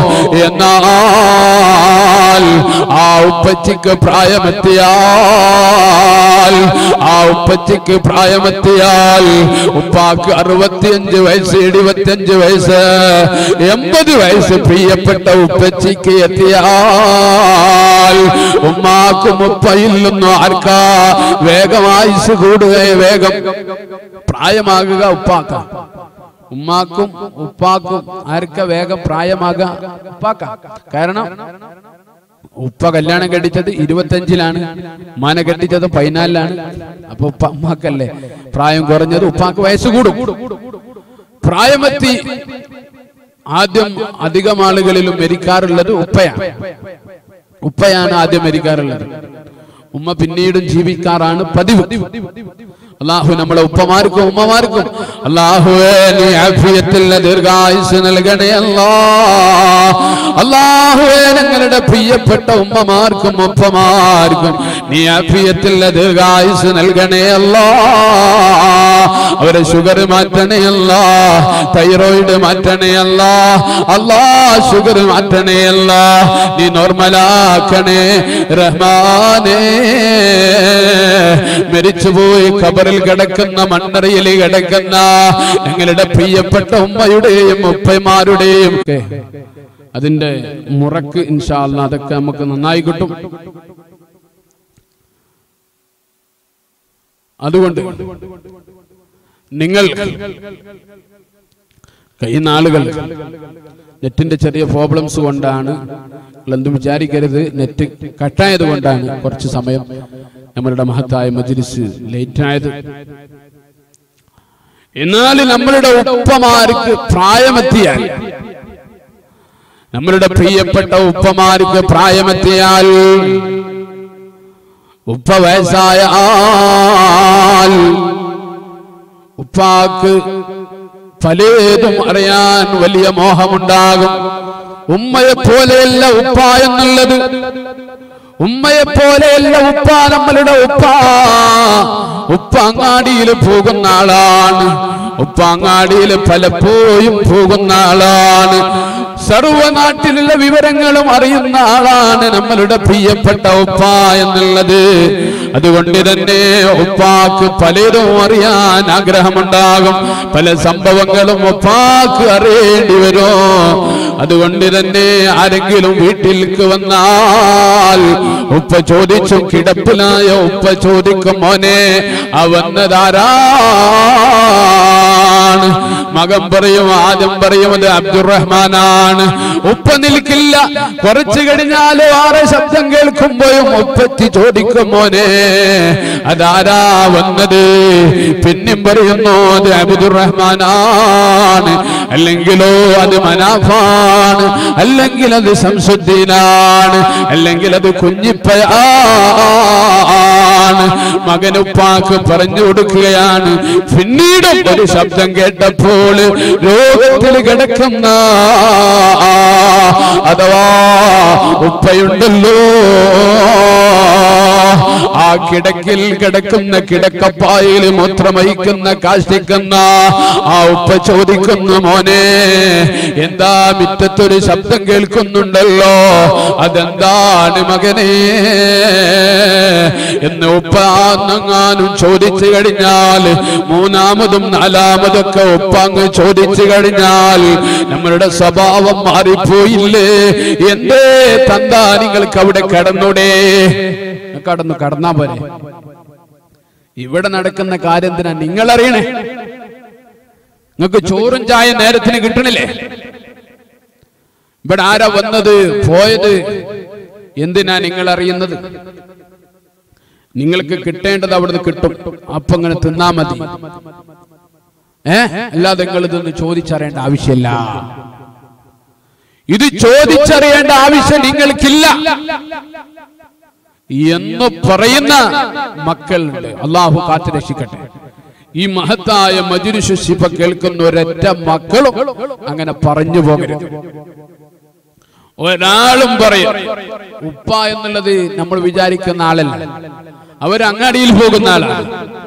എന്നാൽ ആ ഉപ്പച്ചിക്ക് പ്രായമെത്തിയാൽ, ആ ഉപ്പച്ചിക്ക് പ്രായമെത്തിയാൽ ഉപ്പാക്ക് അറുപത്തിയഞ്ച് വയസ്സ്, എഴുപത്തിയഞ്ച് വയസ്സ്, എൺപത് വയസ്സ് പ്രിയപ്പെട്ട ഉപ്പച്ചിക്ക് എത്തിയാൽ ഉമ്മാക്കും ഉപ്പയില്ലെന്നോ ആർക്കാ വേഗം ആയുസ് കൂടുകയെ, വേഗം പ്രായമാകുക ഉപ്പാക്ക. ഉമ്മാക്കും ഉപ്പാക്കും ആർക്ക വേഗം പ്രായമാകുക? ഉപ്പാക്ക. കാരണം ഉപ്പ കല്യാണം കെട്ടിച്ചത് ഇരുപത്തഞ്ചിലാണ്, മാന കെട്ടിച്ചത് പതിനാലിലാണ്. അപ്പൊ ഉപ്പ ഉമ്മാക്കല്ലേ പ്രായം കുറഞ്ഞത്, ഉപ്പാക്ക് വയസ്സ് കൂടും. പ്രായമെത്തി ആദ്യം അധികം ആളുകളിലും മരിക്കാറുള്ളത് ഉപ്പയാണ്. ഉപ്പയാണ് ആദ്യം മരിക്കാറുള്ളത്. ഉമ്മ പിന്നീടും ജീവിക്കാറാണ് പതിവ്. അല്ലാഹു നമ്മളെ ഉപ്പമാർക്കും ഉമ്മമാർക്കും അല്ലാഹുവേ നീ ആഫിയത്തുള്ള ദീർഘായുസ്സ് നൽകണേ അല്ലാഹ്. അല്ലാഹുവേ ഞങ്ങളുടെ പ്രിയപ്പെട്ട ഉമ്മമാർക്കും ഉപ്പമാർക്കും നീ ആഫിയത്തുള്ള ദീർഘായുസ്സ് നൽകണേ അല്ലാഹ്. അവരെ ഷുഗർ മാറ്റണേ അല്ലാഹ്, തൈറോയിഡ് മാറ്റണേ അല്ലാഹ്. അല്ലാഹ് ഷുഗർ മാറ്റണേ അല്ലാഹ്, നീ നോർമലാക്കണേ റഹ്മാനേ. മരിച്ചുപോയി ഖബറിൽ കിടക്കുന്ന മണ്ണറയിൽ കിടക്കുന്ന ഞങ്ങളുടെ പ്രിയപ്പെട്ട ഉമ്മയുടെയും ഉപ്പമാരുടെയും അതിന്റെ മുറക്ക് ഇൻഷാ അല്ലാഹ് അതൊക്കെ നമുക്ക് നന്നായി കിട്ടും. അതുകൊണ്ട് നിങ്ങൾ കഴിയുന്ന ആളുകൾ നെറ്റിന്റെ ചെറിയ പ്രോബ്ലംസ് കൊണ്ടാണ്, എന്തും വിചാരിക്കരുത്, നെറ്റ് കട്ടായത് കൊണ്ടാണ് കുറച്ച് സമയം നമ്മളുടെ മഹത്തായ മജ്‌ലിസ് ലേറ്റായത്. എന്നാൽ നമ്മളുടെ ഉപ്പമാർക്ക് പ്രായമെത്തിയാൽ, നമ്മളുടെ പ്രിയപ്പെട്ട ഉപ്പമാർക്ക് പ്രായമെത്തിയാൽ, ഉപ്പ വയസ്സായ ആൽ ഉപ്പാക്ക് പലതും അറിയാൻ വലിയ മോഹമുണ്ടാകും. ഉമ്മയെ പോലെയല്ല ഉപ്പ എന്നുള്ളത്. ഉമ്മയെ പോലെയല്ല ഉപ്പ. നമ്മളുടെ ഉപ്പ ഉപ്പ അങ്ങാടിയിൽ പോകുന്ന ആളാണ്. ഉപ്പ അങ്ങാടിയിൽ പലപ്പോഴും പോകുന്ന ആളാണ്. സർവനാട്ടിലുള്ള വിവരങ്ങളും അറിയുന്ന ആളാണ് നമ്മളുടെ പ്രിയപ്പെട്ട ഉപ്പ എന്നുള്ളത്. അതുകൊണ്ട് തന്നെ ഉപ്പാക്ക് പലതും അറിയാൻ ആഗ്രഹമുണ്ടാകും. പല സംഭവങ്ങളും ഉപ്പാക്ക് അറിയേണ്ടി വരും. അതുകൊണ്ട് തന്നെ ആരെങ്കിലും വീട്ടിലേക്ക് വന്നാൽ ഉപ്പ ചോദിച്ചു, കിടപ്പിലായ ഉപ്പ ചോദിക്കും, മോനെ ആ വന്നതാരാണ്? മകൻ പറയും, ആദ്യം പറയും അത് അബ്ദുറഹ്മാനാണ്. ഉപ്പ നിൽക്കില്ല. കുറച്ചു കഴിഞ്ഞാൽ ആറ് ശബ്ദം കേൾക്കുമ്പോഴും ഉപ്പത്തി ചോദിക്കും, മോനെ അതാരാ വന്നത്? പിന്നെയും പറയുന്നു അത് അബ്ദുറഹ്മാനാണ്, അല്ലെങ്കിലോ അത് മനാഫാണ്, അല്ലെങ്കിൽ അത് ശംസുദ്ദീനാണ്, അല്ലെങ്കിൽ അത് കുഞ്ഞിപ്പയാണ്. മകനുപ്പാക്ക് പറഞ്ഞു കൊടുക്കുകയാണ്. പിന്നീടും ഒരു ശബ്ദം കേട്ടപ്പോൾ രോഗത്തിൽ കിടക്കുന്ന അഥവാ ഉപ്പയുണ്ടല്ലോ, ആ കിടക്കിൽ കിടക്കുന്ന കിടക്കപ്പായിൽ മൂത്രമയിക്കുന്ന കാഷ്ടിക്കുന്ന ആ ഉപ്പ ചോദിക്കുന്നു, മോനെ എന്താ മുറ്റത്തൊരു ശബ്ദം കേൾക്കുന്നുണ്ടല്ലോ, അതെന്താണ് മകനെ എന്ന് ഉപ്പ അങ്ങാനും ചോദിച്ചു കഴിഞ്ഞാൽ, മൂന്നാമതും നാലാമതൊക്കെ ഉപ്പ അങ്ങ് ചോദിച്ചു കഴിഞ്ഞാൽ നമ്മളുടെ സ്വഭാവം മാറിപ്പോയില്ലേ? എന്തേ തന്താ നിങ്ങൾക്ക് അവിടെ കടന്നൂടെ? കടന്നു കടന്നാ പോലെ. ഇവിടെ നടക്കുന്ന കാര്യം എന്തിനാ നിങ്ങൾ അറിയണേ? നിങ്ങൾക്ക് ചോറും ചായ നേരത്തിന് കിട്ടണില്ലേ? ഇവിടെ ആരാ വന്നത് പോയത് എന്തിനാ നിങ്ങൾ അറിയുന്നത്? നിങ്ങൾക്ക് കിട്ടേണ്ടത് അവിടുന്ന് കിട്ടും. അപ്പൊ അങ്ങനെ തിന്നാ മതി. ഏ അല്ലാതെ നിങ്ങൾ ഇതൊന്ന് ചോദിച്ചറിയേണ്ട ആവശ്യമില്ല. ഇത് ചോദിച്ചറിയേണ്ട ആവശ്യം നിങ്ങൾക്കില്ല എന്ന് പറയുന്ന മക്കളുണ്ട്. അള്ളാഹു കാത്തു രക്ഷിക്കട്ടെ. ഈ മഹത്തായ മജ്‌ലിസ് ശിഫ കേൾക്കുന്ന ഒരൊറ്റ മക്കളും അങ്ങനെ പറഞ്ഞു പോകരുത്. ഒരാളും പറയും ഉപ്പ എന്നുള്ളത് നമ്മൾ വിചാരിക്കുന്ന ആളല്ല. അവർ അങ്ങാടിയിൽ പോകുന്ന ആളാണ്.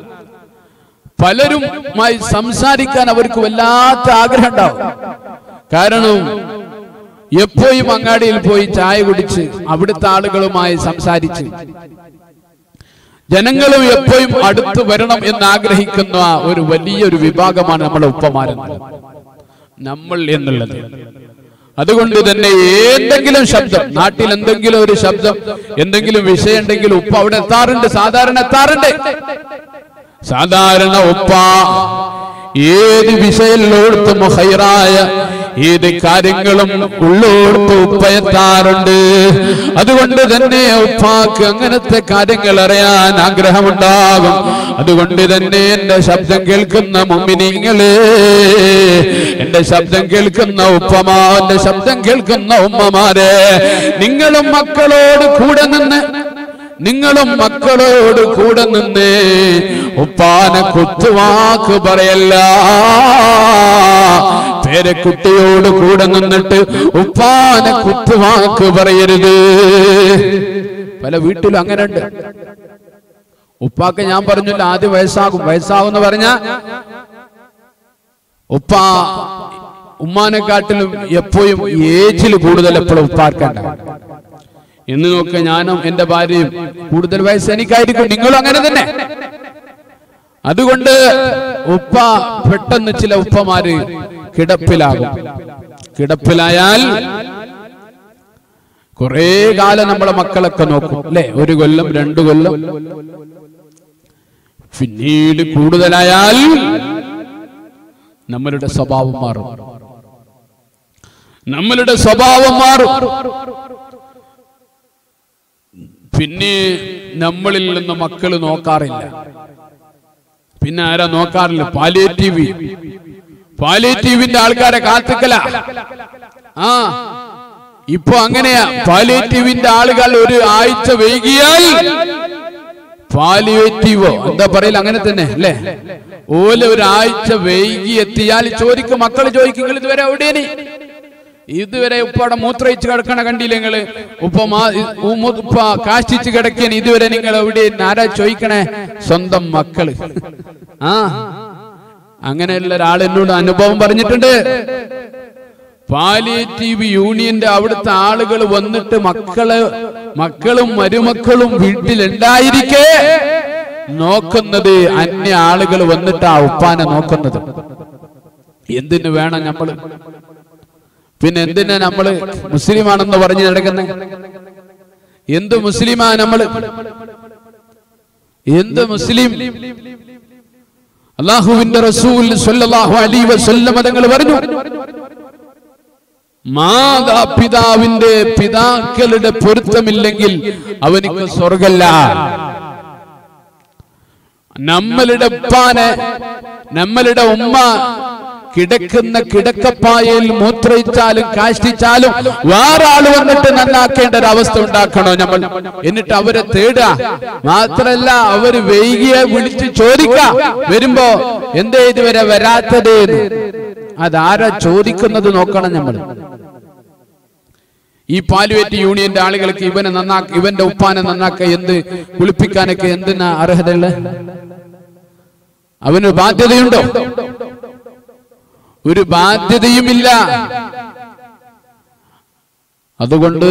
പലരുമായി സംസാരിക്കാൻ അവർക്ക് വല്ലാത്ത ആഗ്രഹം ഉണ്ടാവും. കാരണം എപ്പോഴും അങ്ങാടിയിൽ പോയി ചായ കുടിച്ച് അവിടുത്തെ ആളുകളുമായി സംസാരിച്ച് ജനങ്ങളും എപ്പോഴും അടുത്ത് വരണം എന്ന് ആഗ്രഹിക്കുന്ന ഒരു വലിയൊരു വിഭാഗമാണ് നമ്മുടെ ഉപ്പമാരെന്ന് നമ്മൾ എന്നുള്ളത്. അതുകൊണ്ട് തന്നെ എന്തെങ്കിലും ശബ്ദം, നാട്ടിൽ എന്തെങ്കിലും ഒരു ശബ്ദം, എന്തെങ്കിലും വിഷയം ഉണ്ടെങ്കിൽ ഉപ്പ അവിടെ എത്താറുണ്ട്. സാധാരണ എത്താറുണ്ട്. സാധാരണ ഉപ്പ ഏത് വിഷയത്തിലോടത്തും ഹൈറായ ഏത് കാര്യങ്ങളും ഉള്ളോടത്ത് ഉപ്പ എത്താറുണ്ട്. അതുകൊണ്ട് തന്നെ ഉപ്പാക്ക് അങ്ങനത്തെ കാര്യങ്ങൾ അറിയാൻ ആഗ്രഹമുണ്ടാകും. അതുകൊണ്ട് തന്നെ എന്റെ ശബ്ദം കേൾക്കുന്ന മുഅ്മിനീങ്ങളെ, എന്റെ ശബ്ദം കേൾക്കുന്ന ഉപ്പമാ, എന്റെ ശബ്ദം കേൾക്കുന്ന ഉമ്മമാരെ, നിങ്ങളും മക്കളോട് കൂടെ നിന്ന് നിങ്ങളും മക്കളോട് കൂടെ നിന്ന് ഉപ്പാനെ കുത്തുവാക്ക് പറയല്ല. പേരക്കുട്ടിയോട് കൂടെ നിന്നിട്ട് ഉപ്പാനെ കുത്തുവാക്ക് പറയരുത്. പല വീട്ടിലും അങ്ങനെ ഉണ്ട്. ഉപ്പാക്ക് ഞാൻ പറഞ്ഞില്ല ആദ്യം വയസ്സാകും. വയസ്സാകും എന്ന് പറഞ്ഞ ഉപ്പ ഉമ്മാനെക്കാട്ടിലും എപ്പോഴും ഏജിൽ കൂടുതൽ എപ്പോഴും ഉപ്പാർക്കണ്ട. എന്ന് നോക്ക്, ഞാനും എന്റെ ഭാര്യയും കൂടുതൽ വയസ്സ് എനിക്കായിരിക്കും, നിങ്ങളും അങ്ങനെ തന്നെ. അതുകൊണ്ട് ഉപ്പ പെട്ടെന്ന് ചില ഉപ്പമാര് കിടപ്പിലാകും. കിടപ്പിലായാൽ കുറെ കാലം നമ്മളെ മക്കളൊക്കെ നോക്കും അല്ലെ, ഒരു കൊല്ലം രണ്ടു കൊല്ലം. പിന്നീട് കൂടുതലായാൽ നമ്മളുടെ സ്വഭാവം മാറും. നമ്മളുടെ സ്വഭാവം മാറും. പിന്നെ നമ്മളിൽ നിന്ന് മക്കള് നോക്കാറില്ല. പിന്നെ ആരാ നോക്കാറില്ല? പാലിയേറ്റീവ് പാലിയേറ്റീവിന്റെ ആൾക്കാരെ കാത്തിക്കല. ആ ഇപ്പൊ അങ്ങനെയാ. പാലിയേറ്റീവിന്റെ ആളുകൾ ഒരു ആഴ്ച വൈകിയാൽ പാലിയേറ്റീവോ എന്താ പറയില്ല, അങ്ങനെ തന്നെ അല്ലേ? ഓല ഒരാഴ്ച വൈകി എത്തിയാൽ ചോദിക്കും, മക്കള് ചോദിക്കും, നിങ്ങൾ ഇതുവരെ എവിടെയാണ്? ഇതുവരെ ഉപ്പയുടെ മൂത്രയിച്ച് കിടക്കണ കണ്ടില്ല നിങ്ങള്? ഉപ്പ ഉപ്പ കാശിച്ച് കിടക്കാൻ ഇതുവരെ നിങ്ങൾ എവിടെ? ആരാ ചോദിക്കണേ? സ്വന്തം മക്കള്. ആ അങ്ങനെയുള്ള ഒരാൾ എന്നോട് അനുഭവം പറഞ്ഞിട്ടുണ്ട്. പാലിയേറ്റീവ് യൂണിയന്റെ അവിടുത്തെ ആളുകൾ വന്നിട്ട് മക്കള് മക്കളും മരുമക്കളും വീട്ടിലുണ്ടായിരിക്കെ നോക്കുന്നത് അന്യ ആളുകൾ വന്നിട്ട് ആ ഉപ്പാനെ നോക്കുന്നത്. എന്തിനു വേണം നമ്മള്? പിന്നെ എന്തിനാ നമ്മള് മുസ്ലിമാണെന്ന് പറഞ്ഞു നടക്കുന്നത്? എന്ത് മുസ്ലിമാ നമ്മള്? എന്ത് മുസ്ലിം? അല്ലാഹുവിന്റെ റസൂൽ സ്വല്ലല്ലാഹു അലൈഹി വസല്ലം തങ്ങൾ പറഞ്ഞു, മാതാപിതാവിന്റെ പിതാക്കളുടെ പൊരുത്തമില്ലെങ്കിൽ അവനിക്ക് സ്വർഗല്ല. നമ്മളുടെ ഉപ്പാനെ, നമ്മളുടെ ഉമ്മ കിടക്കുന്ന കിടക്കപ്പായയിൽ മൂത്രയിച്ചാലും കാഷ്ടിച്ചാലും വേറെ ആള് വന്നിട്ട് നന്നാക്കേണ്ട ഒരു അവസ്ഥ ഉണ്ടാക്കണോ നമ്മൾ? എന്നിട്ട് അവരെ തേടുക മാത്രല്ല, അവര് വൈകിയ വിളിച്ച് ചോദിക്ക വരുമ്പോ എന്തേ ഇതുവരെ വരാത്തത്? അതാരാ ചോദിക്കുന്നത് നോക്കണം നമ്മൾ. ഈ പാലിയേറ്റ് യൂണിയന്റെ ആളുകൾക്ക് ഇവനെ നന്നാക്ക, ഇവന്റെ ഉപ്പാനെ നന്നാക്ക, എന്ത് കുളിപ്പിക്കാനൊക്കെ എന്തിനാ അർഹതയുള്ള? അവന് ബാധ്യതയുണ്ടോ? ഒരു ബാധ്യതയുമില്ല. അതുകൊണ്ട്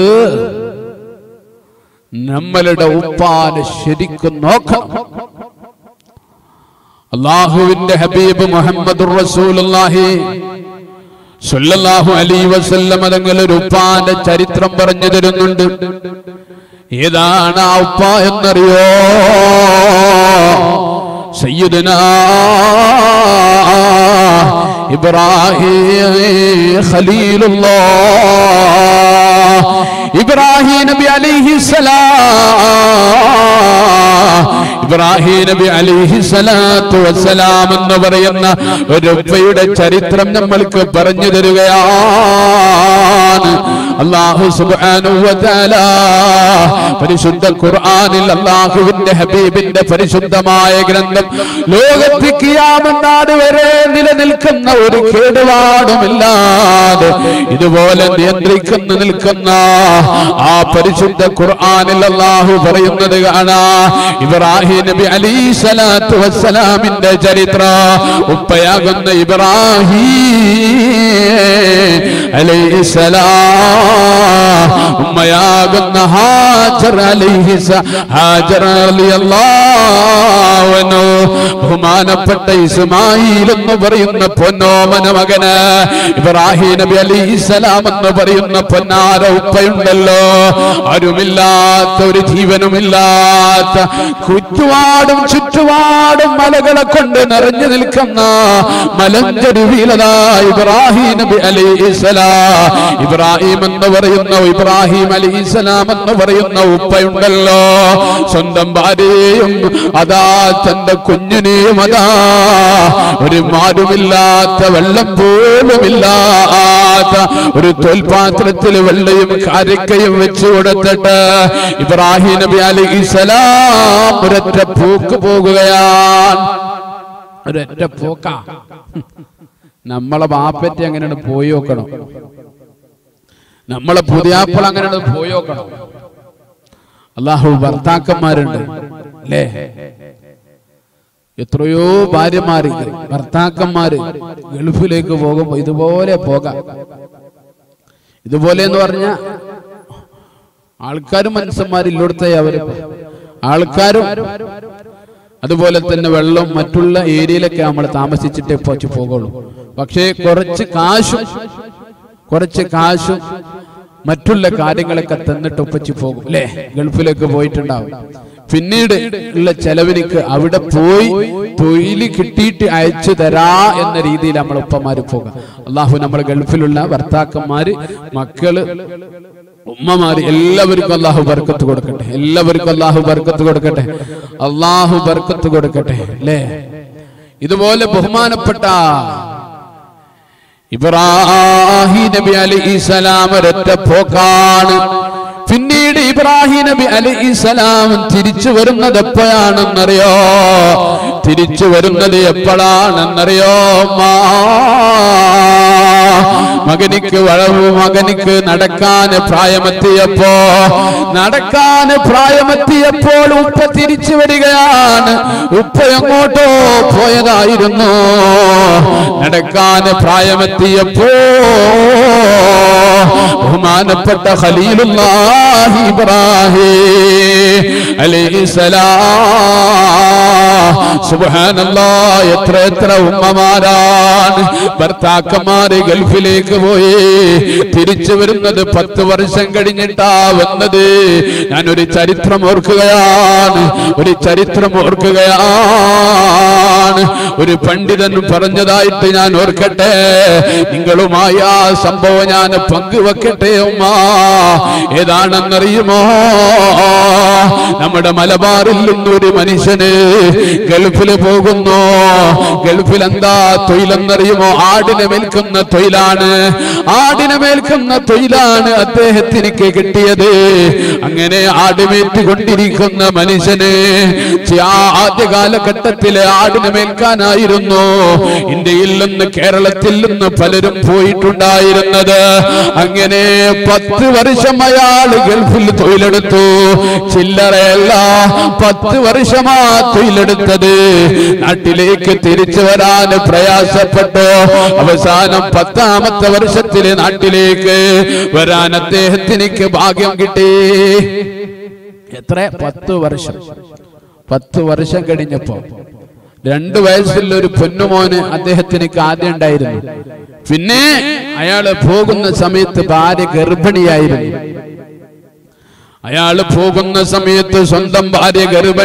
നമ്മളുടെ ഉപ്പാനെ ശരിക്കും നോക്കണം. അല്ലാഹുവിന്റെ ഹബീബ് മുഹമ്മദുർ റസൂലുള്ളാഹി സ്വല്ലല്ലാഹു അലൈഹി വസല്ലം തങ്ങൾ ഒരു ഉപ്പാന്റെ ചരിത്രം പറഞ്ഞു തരുന്നുണ്ട്. ഏതാണ് ആ ഉപ്പ എന്നറിയോ? സയ്യിദുനാ ഇബ്രാഹിം ഖലീലുല്ലാഹ്, ഇബ്രാഹിം നബി അലൈഹിസ്സലാം, ഇബ്രാഹിം നബി അലൈഹിസ്സലാത്തു വസ്സലാം എന്ന് പറയുന്ന ഒരു ഉപ്പയുടെ ചരിത്രം നമ്മൾക്ക് പറഞ്ഞു തരികയാണ്. അല്ലാഹു സുബ്ഹാനഹു വ തആല പരിശുദ്ധ ഖുർആനിൽ അല്ലാഹുവിന്റെ ഹബീബിന്റെ പരിശുദ്ധമായ ഗ്രന്ഥം ലോകത്ത് ഖിയാമത്ത് നാൾ വരെ നിലനിൽക്കുന്ന ഒരു കേടുപാടുമില്ലാതെ ഇതുപോലെ നിയന്ത്രിക്കുന്നു നിൽക്കുന്ന ആ പരിശുദ്ധ ഖുർആനിൽ അല്ലാഹു പറയുന്നത് കാണാം. ഇബ്രാഹിം നബി അലൈഹിസ്സലാത്തു വസ്സലാമിന്റെ ചരിത്രം. ഉപ്പയാകുന്ന ഇബ്രാഹിം അലൈഹിസ്സലാം, ഉമ്മയാകുന്ന ഹാജർ അലൈഹിസ്സലാം, ഹാജർ റളിയല്ലാഹു അൻഹു, ബഹുമാനപ്പെട്ട ഇസ്മായിൽ എന്ന് പറയുന്ന പൊന്നോമന മകന് ഇബ്രാഹിം നബി അലൈഹിസ്സലാം എന്ന് പറയുന്ന പൊന്നാര ഉപ്പയുണ്ടല്ലോ. ആരുമില്ലാത്ത, ഒരു ജീവനുമില്ലാത്ത, ചുറ്റുപാടും ചുറ്റുപാടും മലകളെ കൊണ്ട് നിറഞ്ഞു നിൽക്കുന്ന മലഞ്ചരുവിലതാ ഇബ്രാഹിം നബി അലൈഹിസ്സലാം. ഇബ്രാഹിം എന്ന് പറയുന്ന ഇബ്രാഹിം അലൈഹിസ്സലാം എന്ന് പറയുന്ന ഉപ്പയുണ്ടല്ലോ, സ്വന്തം ഭാര്യയും അതാ തന്റെ കുഞ്ഞിനെയും അതാ ഒരു മാരുമില്ലാത്ത, വെള്ളം പോലുമില്ലാത്ത ഒരു തോൽപാത്രത്തിൽ വെള്ളയും കാരക്കയും വെച്ചു കൊടുത്തിട്ട് ഇബ്രാഹിം നബി അലൈഹിസ്സലാം ഒരൊറ്റ പോക്ക് പോകുകയാണ്. ഒരൊറ്റ പോക്ക. നമ്മളെ ബാപ്പറ്റി അങ്ങനെയാണ് പോയി നോക്കണം. നമ്മളെ പുതിയാപ്പിള അങ്ങനെയാണ് പോയി നോക്കണം. അല്ലാഹു ഭർത്താക്കന്മാരുണ്ട് അല്ലേ? എത്രയോ ഭാര്യമാര് ഭർത്താക്കന്മാര് ഗൾഫിലേക്ക് പോകുമ്പോ ഇതുപോലെ പോകാം. ഇതുപോലെ എന്ന് പറഞ്ഞ ആൾക്കാരും മനുഷ്യന്മാരില്ലോടത്തെ അവര് ആൾക്കാരും അതുപോലെ തന്നെ വെള്ളം മറ്റുള്ള ഏരിയയിലൊക്കെ നമ്മൾ താമസിച്ചിട്ടേ പോച്ച് പോകുള്ളൂ. പക്ഷേ കുറച്ച് കാശും കുറച്ച് കാശും മറ്റുള്ള കാര്യങ്ങളൊക്കെ തന്നിട്ട് ഒപ്പിച്ച് പോകും അല്ലേ? ഗൾഫിലേക്ക് പോയിട്ടുണ്ടാവും. പിന്നീട് ഉള്ള ചെലവിനിക്ക് അവിടെ പോയി തൊഴിൽ കിട്ടിയിട്ട് അയച്ചു തരാ എന്ന രീതിയിൽ നമ്മൾ ഉപ്പമാര് പോകാം. അള്ളാഹു നമ്മൾ ഗൾഫിലുള്ള ഭർത്താക്കന്മാര് മക്കള് ഉമ്മമാര് എല്ലാവർക്കും അള്ളാഹു ബർക്കത്ത് കൊടുക്കട്ടെ. എല്ലാവർക്കും അള്ളാഹു ബർക്കത്ത് കൊടുക്കട്ടെ. അള്ളാഹു ബർക്കത്ത് കൊടുക്കട്ടെ അല്ലേ? ഇതുപോലെ ബഹുമാനപ്പെട്ട ഇബ്രാഹിം നബി അലൈഹിസ്സലാം ഒരൊറ്റ പോക്കാണ്. പിന്നീട് ഇബ്രാഹിം നബി അലൈഹിസ്സലാം തിരിച്ചു വരുന്നത് എപ്പോഴാണെന്നറിയോ? തിരിച്ചു വരുന്നത് എപ്പോഴാണെന്നറിയോ? മകനിക്ക് വളവ് മകനിക്ക് നടക്കാൻ പ്രായമെത്തിയപ്പോ നടക്കാൻ പ്രായമെത്തിയപ്പോൾ ഉപ്പ തിരിച്ചു വരികയാണ്. ഉപ്പ എങ്ങോട്ടോ പോയതായിരുന്നു. നടക്കാൻ പ്രായമെത്തിയപ്പോ ബഹുമാനപ്പെട്ട ഖലീലുല്ലാഹി ഇബ്രാഹിം അലൈഹിസ്സലാം സുബ്ഹാനല്ലാഹ് എത്ര എത്ര ഉമ്മമാരാണ് ഭർത്താക്കന്മാര് ഗൾഫിലേക്ക് പോയി തിരിച്ചു വരുന്നത് പത്ത് വർഷം കഴിഞ്ഞിട്ടാ വന്നത്. ഞാനൊരു ചരിത്രം ഓർക്കുകയാണ് ഒരു ചരിത്രം ഓർക്കുകയാണ് ഒരു പണ്ഡിതൻ പറഞ്ഞതായിട്ട് ഞാൻ ഓർക്കട്ടെ. നിങ്ങളുമായി ആ സംഭവം ഞാൻ പങ്കുവെക്കട്ടെ ഉമ്മ. ഏതാണെന്നറിയുമോ? നമ്മുടെ മലബാറിൽ നിന്നൊരു മനുഷ്യന് ഗൾഫിൽ പോകുന്നു. ഗൾഫിൽ എന്താ തൊഴിലെന്നറിയുമോ? ആടിനെ മേൽക്കുന്ന തൊഴിലാണ്. ആടിനെ മേൽക്കുന്ന തൊഴിലാണ് അദ്ദേഹത്തിന് കിട്ടിയത്. അങ്ങനെ ആടുമേറ്റ് കൊണ്ടിരിക്കുന്ന മനുഷ്യന് ആദ്യ കാലഘട്ടത്തിലെ ആടിനെ മേൽക്കാനായിരുന്നു ഇന്ത്യയിൽ നിന്ന് കേരളത്തിൽ നിന്ന് പലരും പോയിട്ടുണ്ടായിരുന്നത്. അങ്ങനെ പത്ത് വർഷം അയാൾ ഗൾഫിൽ തൊഴിലെടുത്തു. ചില്ലറയല്ല, പത്ത് വർഷമാ തൊഴിലെടുത്തത്. നാട്ടിലേക്ക് തിരിച്ചു വരാൻ പ്രയാസപ്പെട്ടു. അവസാനം പത്താമത്തെ വർഷത്തില് നാട്ടിലേക്ക് വരാൻ അദ്ദേഹത്തിന് ഭാഗ്യം കിട്ടി. എത്ര? പത്ത് വർഷം. പത്ത് വർഷം കഴിഞ്ഞപ്പോ രണ്ടു വയസ്സുള്ള ഒരു പൊന്നുമോന് അദ്ദേഹത്തിന് ആദ്യം ഉണ്ടായിരുന്നു. പിന്നെ അയാള് പോകുന്ന സമയത്ത് ഭാര്യ ഗർഭിണിയായിരുന്നു. അയാള് പോകുന്ന സമയത്ത് സ്വന്തം ഭാര്യ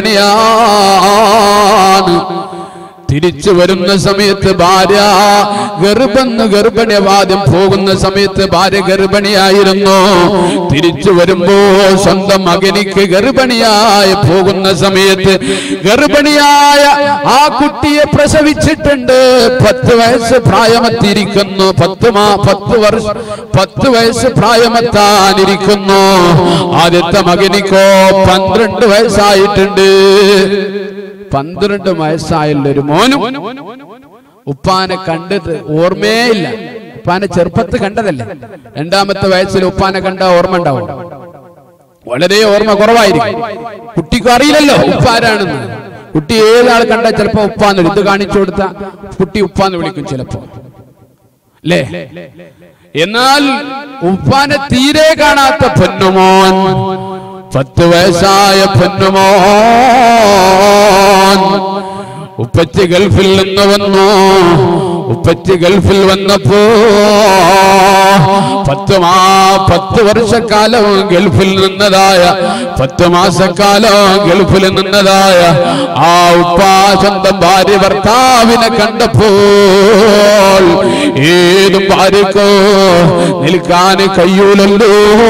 ഗർഭിണിയാണ്. തിരിച്ചു വരുന്ന സമയത്ത് ഭാര്യ ഗർഭന്ന് ഗർഭിണിവാദ്യം പോകുന്ന സമയത്ത് ഭാര്യ ഗർഭിണിയായിരുന്നു. തിരിച്ചു വരുമ്പോ സ്വന്തം മകനിക്ക് ഗർഭിണിയായി പോകുന്ന സമയത്ത് ഗർഭിണിയായ ആ കുട്ടിയെ പ്രസവിച്ചിട്ടുണ്ട്. പത്ത് വയസ്സ് പ്രായമെത്തിയിരിക്കുന്നു. പത്ത് മാ പത്ത് വർഷം പത്ത് വയസ്സ് പ്രായമെത്താനിരിക്കുന്നു. ആദ്യത്തെ മകനിക്കോ പന്ത്രണ്ട് വയസ്സായിട്ടുണ്ട്. പന്ത്രണ്ട് വയസ്സായുള്ള ഒരു മോനും ഉപ്പാനെ കണ്ടിട്ട് ഓർമ്മയില്ല. ഉപ്പാനെ ചെറുപ്പത്ത് കണ്ടതല്ലേ. രണ്ടാമത്തെ വയസ്സിൽ ഉപ്പാനെ കണ്ട ഓർമ്മ ഉണ്ടാവും. വളരെ ഓർമ്മ കുറവായിരിക്കും. കുട്ടിക്ക് അറിയില്ലല്ലോ ഉപ്പാരാണെന്ന്. കുട്ടി ഏതാൾ കണ്ട ചിലപ്പോ ഉപ്പാന്ന് ഇത് കാണിച്ചു കൊടുത്ത കുട്ടി ഉപ്പാന്ന് വിളിക്കും ചിലപ്പോ അല്ലേ. എന്നാൽ ഉപ്പാനെ തീരെ കാണാത്ത പൊന്നുമോൻ, പത്ത് വയസ്സായ പൊന്നുമോൻ ഉപ്പച്ചി ഗൾഫിൽ നിന്ന് വന്നു. ഉപ്പച്ചി ഗൾഫിൽ വന്നപ്പോ പത്ത് മാ പത്ത് വർഷക്കാലം ഗൾഫിൽ നിന്നതായ പത്ത് മാസക്കാലം ഗൾഫിൽ നിന്നതായ ആ ഉപ്പാ സ്വന്തം ഭാര്യ ഭർത്താവിനെ കണ്ടപ്പോൾ ഏതും ഭാര്യക്കോ നിൽക്കാൻ കഴിയൂലല്ലോ.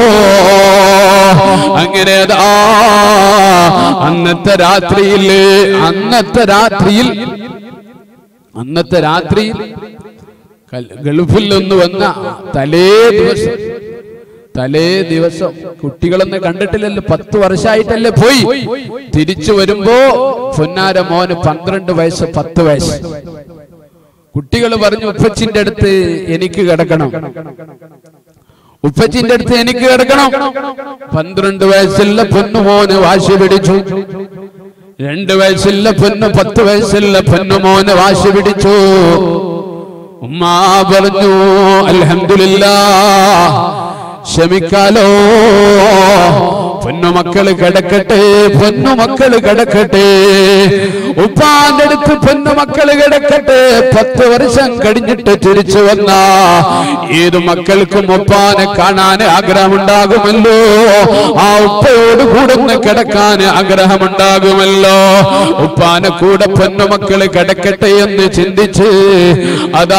അങ്ങനെ അന്നത്തെ രാത്രിയിൽ അന്നത്തെ രാത്രിയിൽ അന്നത്തെ രാത്രിയിൽ ഗൾഫിൽ നിന്ന് വന്ന തലേ ദിവസം തലേ ദിവസം കുട്ടികളൊന്നും കണ്ടിട്ടില്ലല്ലോ, പത്ത് വർഷമായിട്ടല്ലേ പോയി. തിരിച്ചു വരുമ്പോ പൊന്നാര മോന് പന്ത്രണ്ട് വയസ്സ് പത്ത് വയസ്സ്. കുട്ടികൾ പറഞ്ഞു, ഉപ്പച്ചിന്റെ അടുത്ത് എനിക്ക് കിടക്കണം, ഉപ്പച്ചിന്റെ അടുത്ത് എനിക്ക് കിടക്കണം. പന്ത്രണ്ട് വയസ്സുള്ള പൊന്നുമോന് വാശി പിടിച്ചു. രണ്ട് വയസ്സുള്ള പൊന്നു പത്ത് വയസ്സുള്ള പൊന്നുമോന് വാശി പിടിച്ചു. ഉമ്മ പറഞ്ഞു, അൽഹംദുലില്ലാഹ്, ക്ഷമിക്കാലോ, പൊന്നുമക്കള് കിടക്കട്ടെ, പൊന്നുമക്കള് കിടക്കട്ടെ, ഉപ്പാന്റെ അടുത്ത് പൊന്നുമക്കള് കിടക്കട്ടെ. പത്ത് വർഷം കഴിഞ്ഞിട്ട് തിരിച്ചു വന്ന ഏത് മക്കൾക്കും ഉപ്പാനെ കാണാൻ ആഗ്രഹമുണ്ടാകുമല്ലോ, ആ ഉപ്പയോട് കൂടെ കിടക്കാൻ ആഗ്രഹമുണ്ടാകുമല്ലോ. ഉപ്പാനെ കൂടെ പൊന്നുമക്കള് കിടക്കട്ടെ എന്ന് ചിന്തിച്ച് അതാ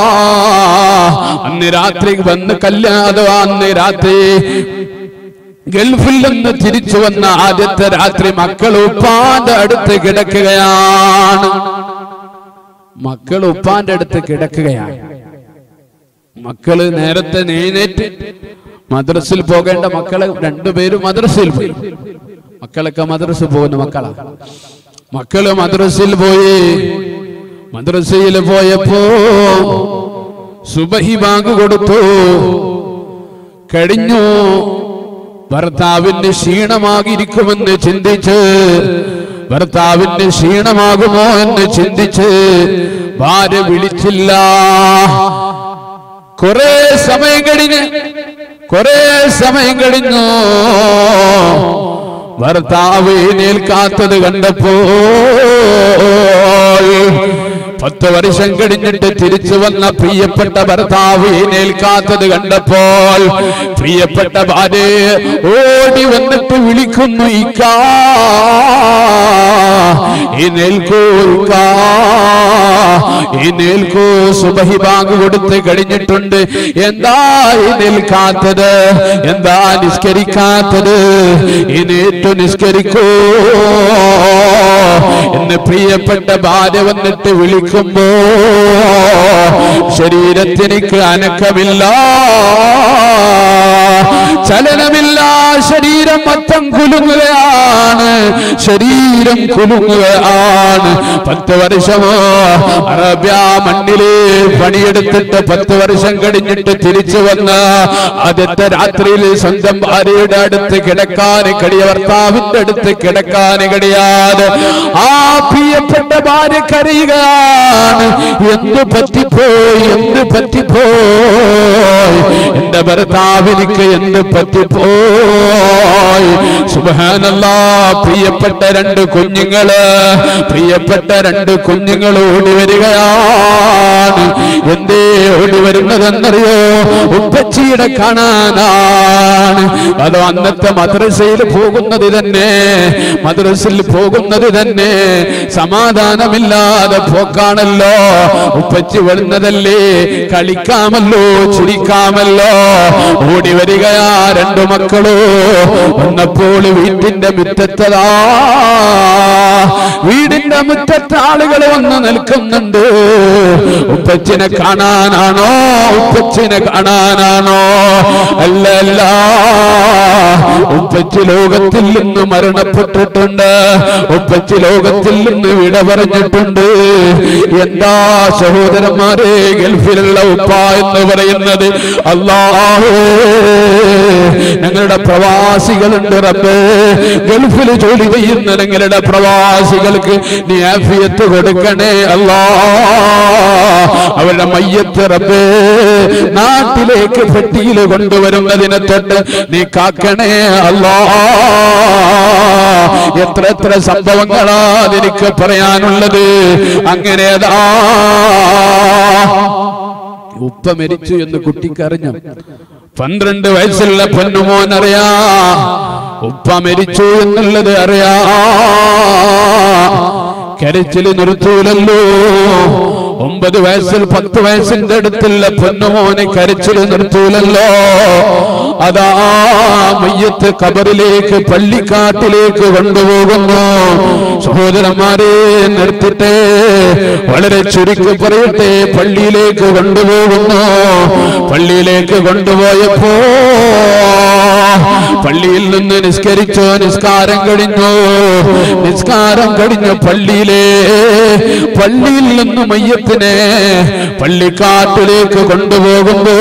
അന്ന് രാത്രി വന്ന് കല്യാണം, അന്ന് രാത്രി ഗൾഫിൽ നിന്ന് തിരിച്ചു വന്ന ആദ്യത്തെ രാത്രി മക്കൾ ഉപ്പാന്റെ അടുത്ത് കിടക്കുകയാണ്. മക്കൾ ഉപ്പാന്റെ അടുത്ത് കിടക്കുകയാണ്. മക്കള് നേരത്തെ എഴുന്നേറ്റ് മദ്രസിൽ പോകേണ്ട മക്കളെ രണ്ടുപേരും മദ്രസയിൽ പോയി. മക്കളൊക്കെ മദ്രസ പോകുന്ന മക്കളാ. മക്കള് മദ്രസയിൽ പോയി. മദ്രസയിൽ പോയപ്പോ സുബഹി ബാങ്ക് കൊടുത്തു. കഴിഞ്ഞു. ഭർത്താവിന് ക്ഷീണമാകിയിരിക്കുമെന്ന് ചിന്തിച്ച്, ഭർത്താവിന് ക്ഷീണമാകുമോ എന്ന് ചിന്തിച്ച് ഭാര്യ വിളിച്ചില്ല. കുറെ സമയം കഴിഞ്ഞ് കുറെ സമയം കഴിഞ്ഞു. ഭർത്താവ് എഴുന്നേൽക്കാത്തത് കണ്ടപ്പോ, പത്ത് വർഷം കഴിഞ്ഞിട്ട് തിരിച്ചു വന്ന പ്രിയപ്പെട്ട ഭർത്താവ് എഴുന്നേൽക്കാത്തത് കണ്ടപ്പോൾ പ്രിയപ്പെട്ട ഭാര്യ ഓടി വന്നിട്ട് വിളിക്കുന്നു, ഇക്കാ എഴുന്നേൽക്കൂ, ഇക്കാ എഴുന്നേൽക്കൂ, സുബഹി ബാങ്ക് കൊടുത്ത് കഴിഞ്ഞിട്ടുണ്ട്, എന്താ എഴുന്നേൽക്കാത്തത്, എന്താ നിസ്കരിക്കാത്തത്, എഴുന്നേറ്റു നിസ്കരിക്കൂ എന്ന് പ്രിയപ്പെട്ട ഭാര്യ വന്നിട്ട് വിളിക്കുമ്പോ ശരീരത്തിനിക്ക് അനക്കമില്ല, ചലനമില്ല, ശരീരം മൊത്തം കുലുങ്ങുകയാണ്, ശരീരം കുലുങ്ങുകയാണ്. പത്ത് വർഷമോ അറബ്യ മണ്ണില് പണിയെടുത്തിട്ട് പത്ത് വർഷം കഴിഞ്ഞിട്ട് തിരിച്ചു വന്ന ആദ്യത്തെ രാത്രിയിൽ സ്വന്തം ഭാര്യയുടെ അടുത്ത് കിടക്കാൻ കഴിയ, ഭർത്താവിന്റെ അടുത്ത് കിടക്കാൻ കഴിയാതെ ആ പ്രിയപ്പെട്ട ഭാര്യ കരയുകയാണ്. എന്ത് പറ്റിപ്പോയി, എന്ത് പറ്റിപ്പോയി, എന്റെ ഭർത്താവിനിക്ക് എന്ത് പറ്റിപ്പോയി. സുബ്ഹാനല്ലാഹ്, പ്രിയപ്പെട്ട രണ്ട് കുഞ്ഞുങ്ങള് പ്രിയപ്പെട്ട രണ്ട് കുഞ്ഞുങ്ങൾ ഓടി വരികയാണ്. എന്തേ ഓടി വരുന്നതെന്നറിയോ? ഉപ്പച്ചിയുടെ കാണാനാണ്. അതോ അന്നത്തെ മദ്രസയിൽ പോകുന്നത് തന്നെ, മദ്രസയിൽ പോകുന്നത് തന്നെ സമാധാനമില്ലാതെ പോക്കാണല്ലോ. ഉപ്പച്ചി വരുന്നതല്ലേ, കളിക്കാമല്ലോ, ചിരിക്കാമല്ലോ. ഓടി വരികയാ രണ്ടു മക്കളോ. വന്നപ്പോൾ വീട്ടിന്റെ മുറ്റത്തതാ, വീടിന്റെ മുറ്റത്ത് ആളുകൾ വന്ന് നിൽക്കുന്നുണ്ട്. ഉപ്പച്ചിനെ കാണാനാണോ, ഉപ്പച്ചിനെ കാണാനാണോ? അല്ല അല്ല, ഉപ്പച്ചി ലോകത്തിൽ നിന്ന് മരണപ്പെട്ടിട്ടുണ്ട്, ഉപ്പച്ചി ലോകത്തിൽ നിന്ന് വിട പറഞ്ഞിട്ടുണ്ട്. എന്താ സഹോദരന്മാരെ, ഗൾഫിലുള്ള ഉപ്പ എന്ന് പറയുന്നത്? അല്ലാഹു, ഞങ്ങളുടെ പ്രവാസികളുണ്ട് റബ്ബേ, ഗൾഫിൽ ജോലി ചെയ്യുന്ന ഞങ്ങളുടെ പ്രവാസികൾക്ക് നീ ആഫിയത്ത് കൊടുക്കണേ അല്ലാഹ്. അവരുടെ മയ്യത്ത് റബ്ബേ നാട്ടിലേക്ക് പെട്ടിയിൽ കൊണ്ടുവരുന്നതിനെ തൊട്ട് നീ കാക്കണേ അല്ലാഹ്. എത്ര എത്ര സംഭവങ്ങളാ എനിക്ക് പറയാനുള്ളത്. അങ്ങനെതാ ഉപ്പ മരിച്ചു എന്ന് കുട്ടിക്കറിഞ്ഞു. പന്ത്രണ്ട് വയസ്സുള്ള പൊന്നുമോൻ അറിയാ ഉപ്പ മരിച്ചു എന്നുള്ളത് അറിയാ. കരച്ചില് നിർത്തൂലല്ലോ. ഒമ്പത് വയസ്സിൽ പത്ത് വയസ്സിന്റെ അടുത്തുള്ള പൊന്നുമോനെ കരച്ചില് നിർത്തൂലല്ലോ. അതാ മയ്യത്ത് ഖബറിലേക്ക് പള്ളിക്കാട്ടിലേക്ക് കൊണ്ടുപോകുന്നു. സഹോദരന്മാരെ നിർത്തിട്ടെ, വളരെ ചുരുക്കി പറയട്ടെ, പള്ളിയിലേക്ക് കൊണ്ടുപോകുന്നു. പള്ളിയിലേക്ക് കൊണ്ടുപോയപ്പോ പള്ളിയിൽ നിന്ന് നിസ്കരിച്ചോ, നിസ്കാരം കഴിഞ്ഞു. നിസ്കാരം കഴിഞ്ഞു പള്ളിയിലെ പള്ളിയിൽ നിന്ന് മയ്യത്തിനെ പള്ളിക്കാട്ടിലേക്ക് കൊണ്ടുപോകുമ്പോ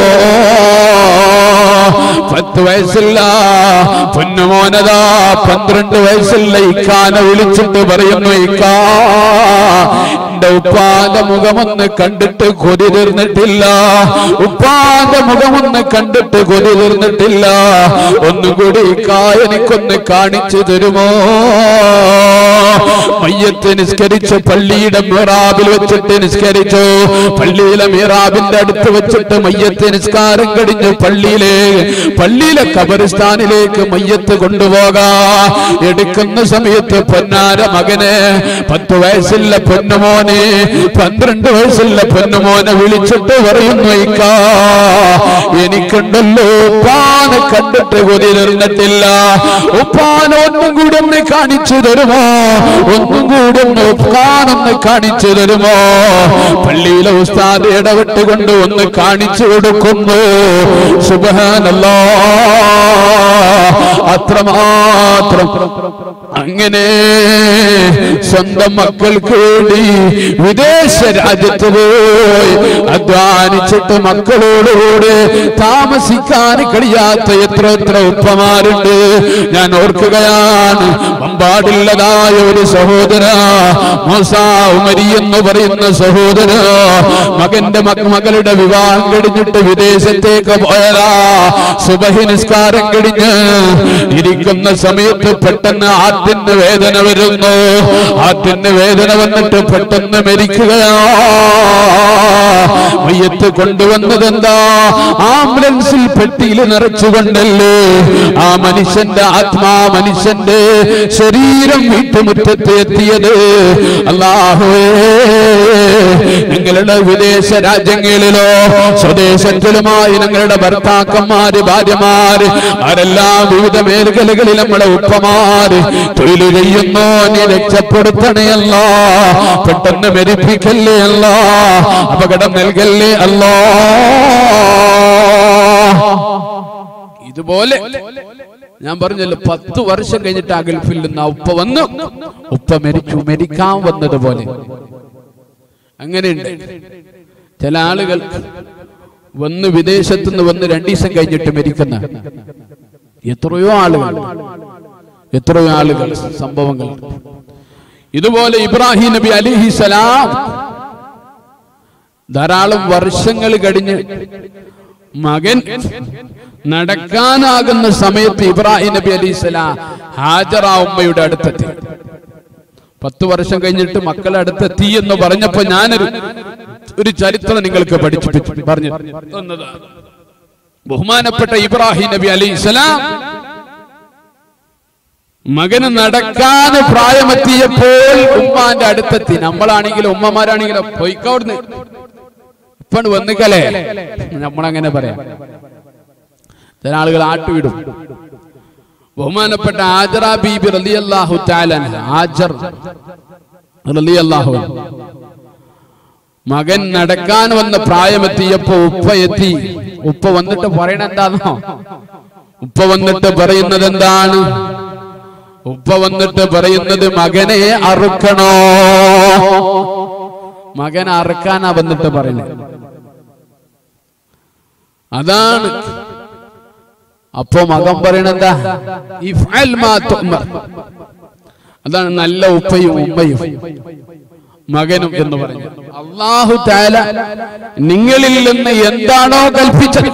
പത്ത് വയസ്സുള്ള പൊന്നുമോനതാ പന്ത്രണ്ട് വയസ്സുള്ള ഇക്കാനെ വിളിച്ചിട്ട് പറയുന്നു, ഇക്കാ എന്റെ ഉപ്പാന്റെ മുഖമൊന്ന് കണ്ടിട്ട് കൊതി തീർന്നിട്ടില്ല, ഉപ്പാന്റെ മുഖമൊന്ന് കണ്ടിട്ട് കൊതി തീർന്നിട്ടില്ല, ഒന്നുകൂടി ഇക്കാ എനിക്കൊന്ന് കാണിച്ചു തരുമോ? മയ്യത്ത് നിസ്കരിച്ച് പള്ളിയുടെ മിഹ്റാബിൽ വെച്ചിട്ട് നിസ്കരിച്ചു. പള്ളിയിലെ മിഹ്റാബിന്റെ അടുത്ത് വെച്ചിട്ട് മയ്യത്ത് നിസ്കാരം കഴിഞ്ഞ് പള്ളിയിലെ പള്ളിയിലെ ഖബറിസ്ഥാനിലേക്ക് മയ്യത്ത് കൊണ്ടുപോകാ. എടുക്കുന്ന സമയത്ത് പൊന്നാര മകനെ, പത്ത് വയസ്സുള്ള പൊന്നുമോനെ, പന്ത്രണ്ട് വയസ്സുള്ള പൊന്നുമോനെ വിളിച്ചിട്ട് പറയുന്നു, ഇക്കാ എനിക്കുണ്ടല്ലോ ഉപ്പാനെ കണ്ടിട്ട് കൊതി തീർന്നിട്ടില്ല, ഉപ്പാനെ ഒന്നും കൂടി ഒന്ന് കാണിച്ചു തരുമോ? ഒന്നും കൂടി ഒന്ന് ഉപ്പാനൊന്ന് കാണിച്ചു തരുമോ? പള്ളിയിലെ ഉസ്താദ് ഇടപെട്ടുകൊണ്ട് ഒന്ന് കാണിച്ചു കൊടുക്കുന്നു. സുബ്ഹാനല്ലാഹ്, അത്രമാത്രം. അങ്ങനെ സ്വന്തം മക്കൾക്ക് വേണ്ടി വിദേശ രാജ്യത്ത് പോയി അധ്വാനിച്ചിട്ട് മക്കളോടുകൂടെ താമസിക്കാൻ കഴിയാത്ത എത്ര എത്ര ഉപ്പമാരുണ്ട്. ഞാൻ ഓർക്കുകയാണ്, വമ്പാടുള്ളതായ ഒരു സഹോദര, മൂസാ ഉമരി എന്ന് പറയുന്ന സഹോദര, മകന്റെ മകളുടെ വിവാഹം കഴിഞ്ഞിട്ട് വിദേശത്തേക്ക് പോയതാ. സുബഹി നിസ്കാരം കഴിഞ്ഞ് ഇരിക്കുന്ന സമയത്ത് പെട്ടെന്ന് ആദ്യന് വേദന വരുന്നു. ആദ്യന് വേദന വന്നിട്ട് പെട്ടെന്ന് മരിക്കുകയാ. മയ്യത്ത് കൊണ്ടുവന്നതെന്താ? ആംബുലൻസിൽ പെട്ടിയിൽ നിറച്ചുകൊണ്ടല്ലേ ആ മനുഷ്യന്റെ ആത്മാ, മനുഷ്യന്റെ ശരീരം വീട്ടുമുറ്റത്ത് എത്തിയത്. അല്ലാഹുവേ, നിങ്ങളുടെ വിദേശ രാജ്യങ്ങളിലോ സ്വദേശത്തിലുമായി നിങ്ങളുടെ ഭർത്താക്കന്മാര്, ഭാര്യമാര്, ആരെല്ലാം വിവിധ മേഖലകളിൽ നമ്മളെ ഉപ്പമാര് തൊഴിൽ ചെയ്യുന്നോ, നീ രക്ഷപ്പെടുത്തണേ അല്ലാ. പെട്ടെന്ന് മരിപ്പിക്കല്ലേ അല്ലാ, അപകടം നൽകല്ലേ അല്ലാ. ഇതുപോലെ ഞാൻ പറഞ്ഞല്ലോ, പത്ത് വർഷം കഴിഞ്ഞിട്ട് ആ ഗൾഫിൽ നിന്ന് ഉപ്പ വന്നു, ഉപ്പ മരിച്ചു, മരിക്കാൻ വന്നതുപോലെ. അങ്ങനെയുണ്ട് ചില ആളുകൾ വന്ന് വിദേശത്തു നിന്ന് വന്ന് രണ്ടു ദിവസം കഴിഞ്ഞിട്ട് മരിക്കുന്ന എത്രയോ ആളുകൾ, എത്രയോ ആളുകൾ, സംഭവങ്ങൾ. ഇതുപോലെ ഇബ്രാഹിം നബി അലൈഹിസ്സലാം ധാരാളം വർഷങ്ങൾ കഴിഞ്ഞ് മകൻ നടക്കാനാകുന്ന സമയത്ത് ഇബ്രാഹിം നബി അലൈഹിസ്സലാം ഹാജറ ഉമ്മയുടെ അടുത്തെത്തി. പത്ത് വർഷം കഴിഞ്ഞിട്ട് മക്കളെ അടുത്തെത്തി എന്ന് പറഞ്ഞപ്പോ ഞാനൊരു ഒരു ചരിത്രം നിങ്ങൾക്ക് പഠിപ്പിച്ചു പറഞ്ഞു. ബഹുമാനപ്പെട്ട ഇബ്രാഹിം നബി അലൈഹിസ്സലാം മകന് നടക്കാൻ പ്രായമെത്തിയപ്പോൾ ഉമ്മാന്റെ അടുത്തെത്തി. നമ്മളാണെങ്കിലും ഉമ്മമാരാണെങ്കിലും പൊയ്ക്കോടുന്ന് ഇപ്പണ്ട് വന്നിക്കലേ, നമ്മളങ്ങനെ പറയാം. ചില ആളുകൾ ആട്ടുവിടും. ബഹുമാനപ്പെട്ട ആജറ ബീബി റളിയല്ലാഹു തആല അൻഹ, ആജർ റളിയല്ലാഹു അൻഹ, മകൻ നടക്കാൻ വന്ന പ്രായമെത്തിയപ്പോ ഉപ്പ എത്തി. ഉപ്പ വന്നിട്ട് പറയണ എന്താണോ? ഉപ്പ വന്നിട്ട് പറയുന്നത് എന്താണ്? ഉപ്പ വന്നിട്ട് പറയുന്നത് മകനെ അറുക്കണോ? മകൻ അറുക്കാനാ വന്നിട്ട് പറയുന്നത്. അതാണ്. അപ്പോ മകൻ പറയണെന്താ? ഇഫ്അൽ മാ തുഅ്മർ. അതാണ് നല്ല ഉപ്പയും ഉമ്മയും മകനും എന്ന് പറഞ്ഞു. അല്ലാഹു തആല നിങ്ങളിൽ നിന്ന് എന്താണോ കൽപ്പിച്ചത്,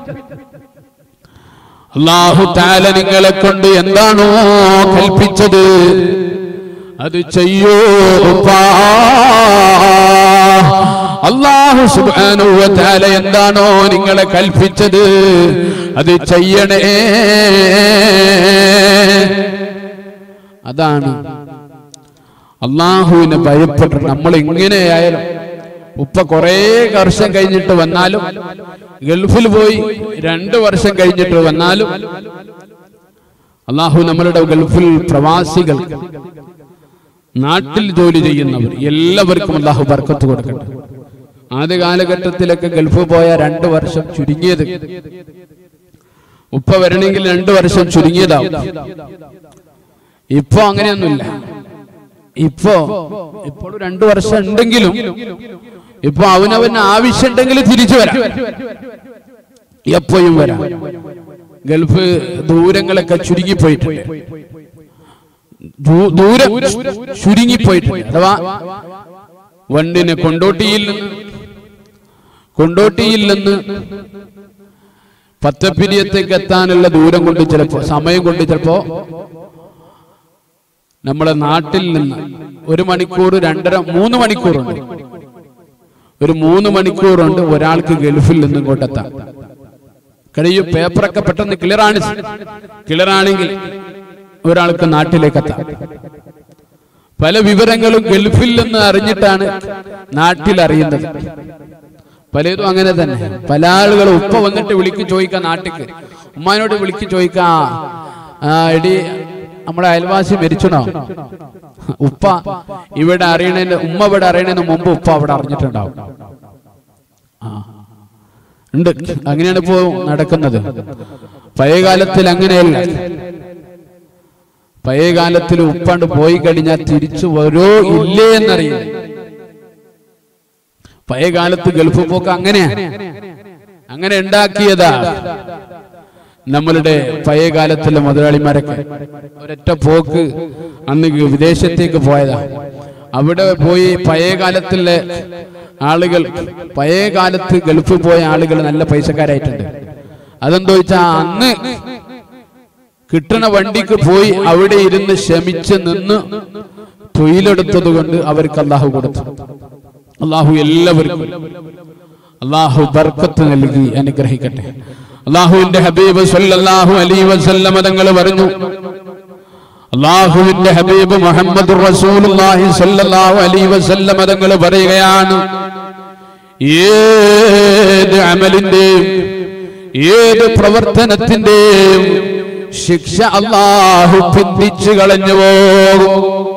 അല്ലാഹു തആല നിങ്ങളെ കൊണ്ട് എന്താണോ കൽപ്പിച്ചത് അത് ചെയ്യൂ ഉപ്പാ. അല്ലാഹു സുബ്ഹാനഹു വ തആല എന്താണോ നിങ്ങളെ കൽപ്പിച്ചത് അത് ചെയ്യണേ. അതാണ് അല്ലാഹുവിനെ ഭയപ്പെട്ട് നമ്മൾ എങ്ങനെയായാലും ഉപ്പ കുറേ വർഷം കഴിഞ്ഞിട്ട് വന്നാലും, ഗൾഫിൽ പോയി രണ്ടു വർഷം കഴിഞ്ഞിട്ട് വന്നാലും, അള്ളാഹു നമ്മളുടെ ഗൾഫിൽ പ്രവാസികൾ, നാട്ടിൽ ജോലി ചെയ്യുന്നവർ എല്ലാവർക്കും അള്ളാഹു ബർക്കത്ത് കൊടുക്കട്ടെ. ആദ്യ കാലഘട്ടത്തിലൊക്കെ ഗൾഫ് പോയ രണ്ടു വർഷം ചുരുങ്ങിയത്, ഉപ്പ വരണമെങ്കിൽ രണ്ടു വർഷം ചുരുങ്ങിയതാവും. ഇപ്പൊ അങ്ങനെയൊന്നുമില്ല. ഇപ്പോ ഇപ്പോഴും രണ്ടു വർഷം ഉണ്ടെങ്കിലും ഇപ്പൊ അവനവന് ആവശ്യമുണ്ടെങ്കിൽ തിരിച്ചു വരാം, എപ്പോഴും വരാം. ഗൾഫ് ദൂരങ്ങളൊക്കെ ചുരുങ്ങിപ്പോയിട്ടുണ്ട്, ദൂരം ചുരുങ്ങിപ്പോയിട്ടുണ്ട്. അഥവാ വണ്ടിന് കൊണ്ടോട്ടിയിൽ നിന്ന് കൊണ്ടോട്ടിയിൽ നിന്ന് പത്തപ്പിരിയത്തേക്ക് എത്താനുള്ള ദൂരം കൊണ്ട് ചിലപ്പോ സമയം കൊണ്ട് ചിലപ്പോ നമ്മളെ നാട്ടിൽ നിന്ന് ഒരു മണിക്കൂർ രണ്ടര മൂന്ന് മണിക്കൂറുണ്ട്. ഒരു മൂന്ന് മണിക്കൂറുണ്ട് ഒരാൾക്ക് ഗൾഫിൽ നിന്ന് ഇങ്ങോട്ടെത്താൻ കഴിയും. പേപ്പറൊക്കെ പെട്ടെന്ന് ക്ലിയർ ആണ് ക്ലിയർ ആണെങ്കിൽ ഒരാൾക്ക് നാട്ടിലേക്ക് എത്താം. പല വിവരങ്ങളും ഗൾഫിൽ നിന്ന് അറിഞ്ഞിട്ടാണ് നാട്ടിൽ അറിയുന്നത്. പലതും അങ്ങനെ തന്നെ. പല ആളുകളും ഉപ്പ വന്നിട്ട് വിളിക്ക് ചോദിക്കാം, നാട്ടിക്ക് ഉമ്മാനോട് വിളിക്ക് ചോദിക്കാ, എടി നമ്മുടെ അയൽവാസി മരിച്ചണോ? ഉപ്പ ഇവിടെ അറിയണതിന് ഉമ്മ ഇവിടെ അറിയണതിന് മുമ്പ് ഉപ്പ അവിടെ അറിഞ്ഞിട്ടുണ്ടാവും. ആ ഉണ്ട്, അങ്ങനെയാണ് ഇപ്പോ നടക്കുന്നത്. പഴയ കാലത്തിൽ അങ്ങനെയല്ല. പഴയ കാലത്തിൽ ഉപ്പാണ്ട് പോയി കഴിഞ്ഞാൽ തിരിച്ചു വരോ ഇല്ലേ എന്നറിയില്ല. പഴയ കാലത്ത് ഗൾഫ് പോക്ക് അങ്ങനെയാ, അങ്ങനെ ഉണ്ടാക്കിയതാ നമ്മളുടെ പഴയ കാലത്തിലെ മുതലാളിമാരൊക്കെ. ഒരൊറ്റ പോക്ക് അന്ന് വിദേശത്തേക്ക് പോയതാ. അവിടെ പോയി പഴയ കാലത്തിലെ ആളുകൾ, പഴയ കാലത്ത് ഗൾഫിൽ പോയ ആളുകൾ നല്ല പൈസക്കാരായിട്ടുണ്ട്. അതെന്തോ വെച്ചാ അന്ന് കിട്ടണ വണ്ടിക്ക് പോയി അവിടെ ഇരുന്ന് ശമിച്ച് നിന്ന് തൊഴിലെടുത്തത് കൊണ്ട് അവർക്ക് അള്ളാഹു കൊടുത്തു. അള്ളാഹു എല്ലാവർക്കും അള്ളാഹു ബർക്കത്ത് നൽകി അനുഗ്രഹിക്കട്ടെ. അള്ളാഹുവിന്റെ ഹബീബ് സല്ലല്ലാഹു അലൈഹി വസല്ലം തങ്ങൾ പറഞ്ഞു, അള്ളാഹുവിന്റെ ഹബീബ് മുഹമ്മദ് റസൂലുള്ളാഹി സല്ലല്ലാഹു അലൈഹി വസല്ലം തങ്ങൾ പറയുകയാണ്, ഏത് അമലിന്റെയും ഏത് പ്രവർത്തനത്തിന്റെയും ശിക്ഷ അള്ളാഹു പിന്തിച്ചു കളഞ്ഞു പോകും.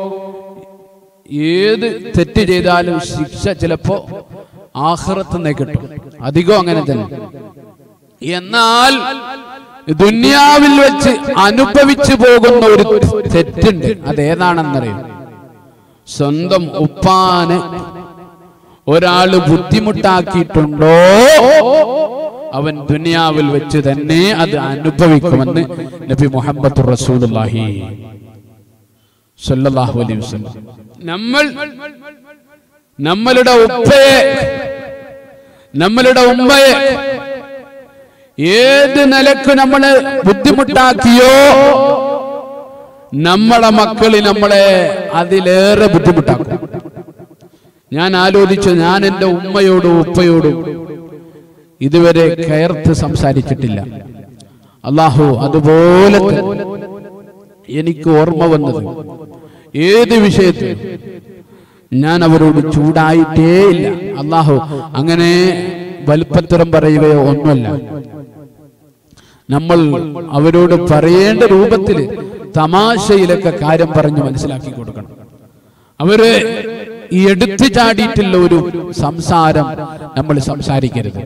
ഏത് തെറ്റ് ചെയ്താലും ശിക്ഷ ചിലപ്പോ ആഖിറത്ത് നിന്ന് കിട്ടും, അധികം അങ്ങനെ തന്നെ. എന്നാൽ ദുനിയാവിൽ വെച്ച് അനുഭവിച്ചു പോകുന്ന ഒരു തെറ്റുണ്ട്. അതേതാണെന്നറിയും? സ്വന്തം ഉപ്പാന് ഒരാള് ബുദ്ധിമുട്ടാക്കിയിട്ടുണ്ടോ അവൻ ദുനിയാവിൽ വെച്ച് തന്നെ അത് അനുഭവിക്കുമെന്ന് നബി മുഹമ്മദ് റസൂലുള്ളാഹി സ്വല്ലല്ലാഹു അലൈഹി വസല്ലം. നമ്മൾ നമ്മളുടെ ഉപ്പയെ നമ്മളുടെ ഉമ്മയെ ഏത് നിലക്ക് നമ്മള് ബുദ്ധിമുട്ടാക്കിയോ നമ്മളെ മക്കളി നമ്മളെ അതിലേറെ ബുദ്ധിമുട്ടാക്കും. ഞാൻ ആലോചിച്ചു, ഞാൻ എൻ്റെ ഉമ്മയോടും ഉപ്പയോടും ഇതുവരെ കയർത്ത് സംസാരിച്ചിട്ടില്ല. അള്ളാഹു അതുപോലെ എനിക്ക് ഓർമ്മ വന്നത്, ഏത് വിഷയത്തിൽ ഞാൻ അവരോട് ചൂടായിട്ടേ ഇല്ല. അള്ളാഹു അങ്ങനെ വലുപ്പത്തരം പറയുകയോ ഒന്നുമല്ല. നമ്മൾ അവരോട് പറയേണ്ട രൂപത്തിൽ തമാശയിലൊക്കെ കാര്യം പറഞ്ഞ് മനസ്സിലാക്കി കൊടുക്കണം. അവര് ഈ എടുത്തു ചാടിയിട്ടുള്ള ഒരു സംസാരം നമ്മൾ സംസാരിക്കരുത്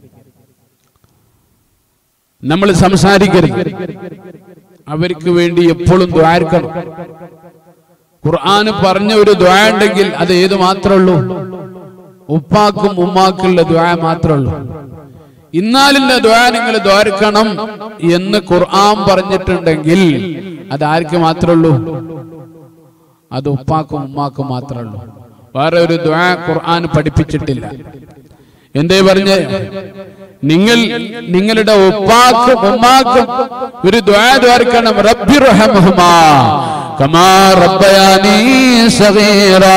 നമ്മൾ സംസാരിക്കരുത് അവർക്ക് വേണ്ടി എപ്പോഴും ദ്വാരക്കണം. ഖുർആന് പറഞ്ഞ ഒരു ദ്വാ ഉണ്ടെങ്കിൽ അത് ഏത് മാത്രമേ ഉള്ളൂ? ഉപ്പാക്കും ഉമ്മാക്കുള്ള ദ്വാ മാത്രമേ ഉള്ളൂ. ഇന്നാലിന്റെ ദ്വാ നിങ്ങൾ ദ്വാരക്കണം എന്ന് ഖുർആൻ പറഞ്ഞിട്ടുണ്ടെങ്കിൽ അത് ആർക്ക് മാത്രമേ ഉള്ളൂ? അത് ഉപ്പാക്കും ഉമ്മാക്കും മാത്രമേ ഉള്ളൂ. വേറെ ഒരു ദ്വാ ഖുർആൻ പഠിപ്പിച്ചിട്ടില്ല. എന്തേ പറഞ്ഞ്? നിങ്ങൾ നിങ്ങളുടെ ഉപ്പാക്കും ഉമ്മാക്കും ഒരു ദ്വാ ദ്വാരക്കണം. റബ്ബി റഹ്മഹുമാ കമാ റബ്ബയാനി സഗീറാ.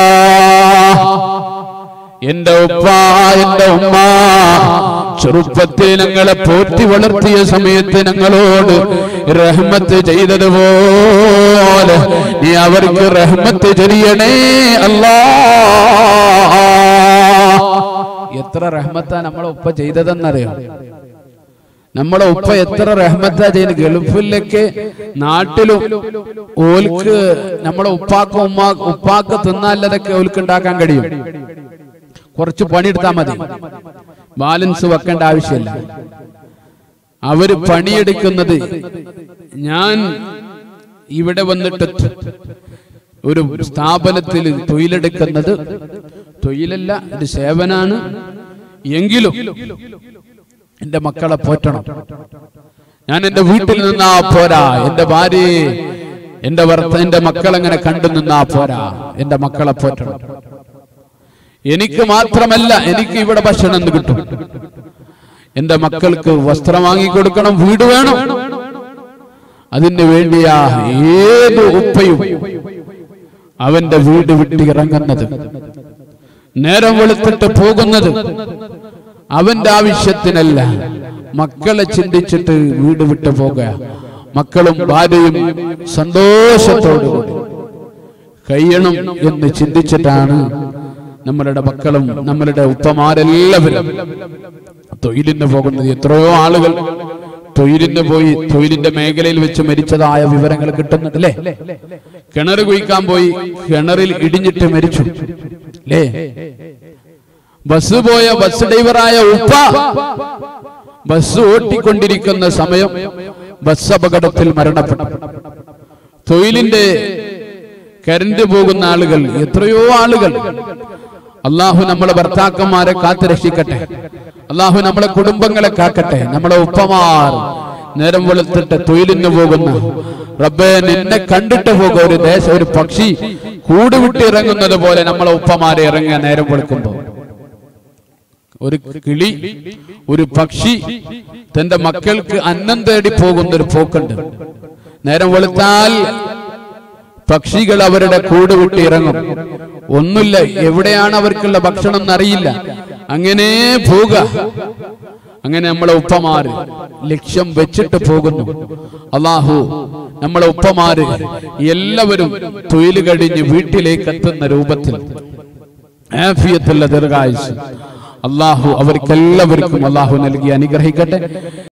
എന്റെ ഉപ്പ എന്റെ ഉമ്മ ചെറുപ്പത്തിൽ ഞങ്ങളെ പോറ്റി വളർത്തിയ സമയത്ത് ഞങ്ങളോട് റഹ്മത്ത് ചെയ്തതുപോലെ നീ അവർക്ക് റഹ്മത്ത് ചൊരിയണേ അല്ലാഹ്. എത്ര റഹ്മത്താ നമ്മളെ ഉപ്പ ചെയ്തതെന്നറിയാം. നമ്മളെ ഉപ്പ എത്ര റഹ്മത്താ ചെയ്യുന്നത്. ഗൾഫിലൊക്കെ നാട്ടിലും ഓൽക്ക് നമ്മളെ ഉപ്പാക്ക് ഉമ്മാ ഉപ്പാക്ക് തിന്നാല്ലതൊക്കെ ഓൽക്ക് ഉണ്ടാക്കാൻ കഴിയും. കുറച്ച് പണിയെടുത്താൽ മതി, ബാലൻസ് വെക്കേണ്ട ആവശ്യമില്ല. അവര് പണിയെടുക്കുന്നത്, ഞാൻ ഇവിടെ വന്നിട്ട് ഒരു സ്ഥാപനത്തിൽ തൊഴിലെടുക്കുന്നത് തൊഴിലല്ല, ഇത് സേവനാണ്. എങ്കിലും എന്റെ മക്കളെ പോറ്റണം. ഞാൻ എന്റെ വീട്ടിൽ നിന്നാ പോരാ, എന്റെ ഭാര്യയെ എന്റെ ഭർത്ത എന്റെ മക്കളെങ്ങനെ കണ്ടു നിന്നാ പോരാ, എന്റെ മക്കളെ പോറ്റണം. എനിക്ക് മാത്രമല്ല, എനിക്ക് ഇവിടെ ഭക്ഷണം കിട്ടും, എന്റെ മക്കൾക്ക് വസ്ത്രം വാങ്ങിക്കൊടുക്കണം, വീട് വേണം. അതിന് വേണ്ടിയാ ഏത് ഉപ്പയും അവന്റെ വീട് വിട്ട് ഇറങ്ങുന്നത്, നേരം വെളുത്തിട്ട് പോകുന്നത്. അവന്റെ ആവശ്യത്തിനല്ല, മക്കളെ ചിന്തിച്ചിട്ട് വീട് വിട്ടു പോകുക. മക്കളും ഭാര്യയും സന്തോഷത്തോടുകൂടി കഴിയണം എന്ന് ചിന്തിച്ചിട്ടാണ് നമ്മളുടെ മക്കളും നമ്മളുടെ ഉപ്പമാരെല്ലാവരും തൊഴിലിന് പോകുന്നത്. എത്രയോ ആളുകൾ തൊഴിലിന് പോയി തൊഴിലിന്റെ മേഖലയിൽ വെച്ച് മരിച്ചതായ വിവരങ്ങൾ കിട്ടുന്നുണ്ട് അല്ലേ? കിണർ കുഴിക്കാൻ പോയി, കിണറിൽ ഇടിഞ്ഞിട്ട് മരിച്ചു അല്ലേ? ബസ് പോയ ബസ് ഡ്രൈവറായ ഉപ്പ ബസ് ഓട്ടിക്കൊണ്ടിരിക്കുന്ന സമയം ബസ് അപകടത്തിൽ മരണപ്പെട്ടു. തൊഴിലിന്റെ കരണ്ട് പോകുന്ന ആളുകൾ എത്രയോ ആളുകൾ. അള്ളാഹു നമ്മളെ ഭർത്താക്കന്മാരെ കാത്തു രക്ഷിക്കട്ടെ. അള്ളാഹു നമ്മളെ കുടുംബങ്ങളെ കാക്കട്ടെ. നമ്മളെ ഉപ്പമാർ നേരം വെളുത്തിട്ട് തൊഴിലിന് പോകുന്ന റബ്ബേ, നിന്നെ കണ്ടിട്ട് പോകുക. ഒരു ദേശം ഒരു പക്ഷി കൂട് വിട്ട് ഇറങ്ങുന്നത് പോലെ നമ്മളെ ഉപ്പമാരെ ഇറങ്ങുക. നേരം വെളുക്കുമ്പോ ഒരു കിളി, ഒരു പക്ഷി തന്റെ മക്കൾക്ക് അന്നം തേടി പോകുന്ന ഒരു പോക്കുണ്ട്. നേരം വെളുത്താൽ പക്ഷികൾ അവരുടെ കൂട് വിട്ട് ഇറങ്ങും. ഒന്നുമില്ല, എവിടെയാണ് അവർക്കുള്ള ഭക്ഷണം എന്നറിയില്ല, അങ്ങനെ പോവുക. അങ്ങനെ നമ്മളെ ഉപ്പമാര് ലക്ഷ്യം വെച്ചിട്ട് പോകുന്നു. അള്ളാഹു നമ്മളെ ഉപ്പമാര് എല്ലാവരും തൊഴിൽ കഴിഞ്ഞ് വീട്ടിലേക്ക് എത്തുന്ന രൂപത്തിൽ ആഫിയത്തുള്ള ദീർഘായുസ്സ് അള്ളാഹു അവർക്കെല്ലാവർക്കും അള്ളാഹു നൽകി അനുഗ്രഹിക്കട്ടെ.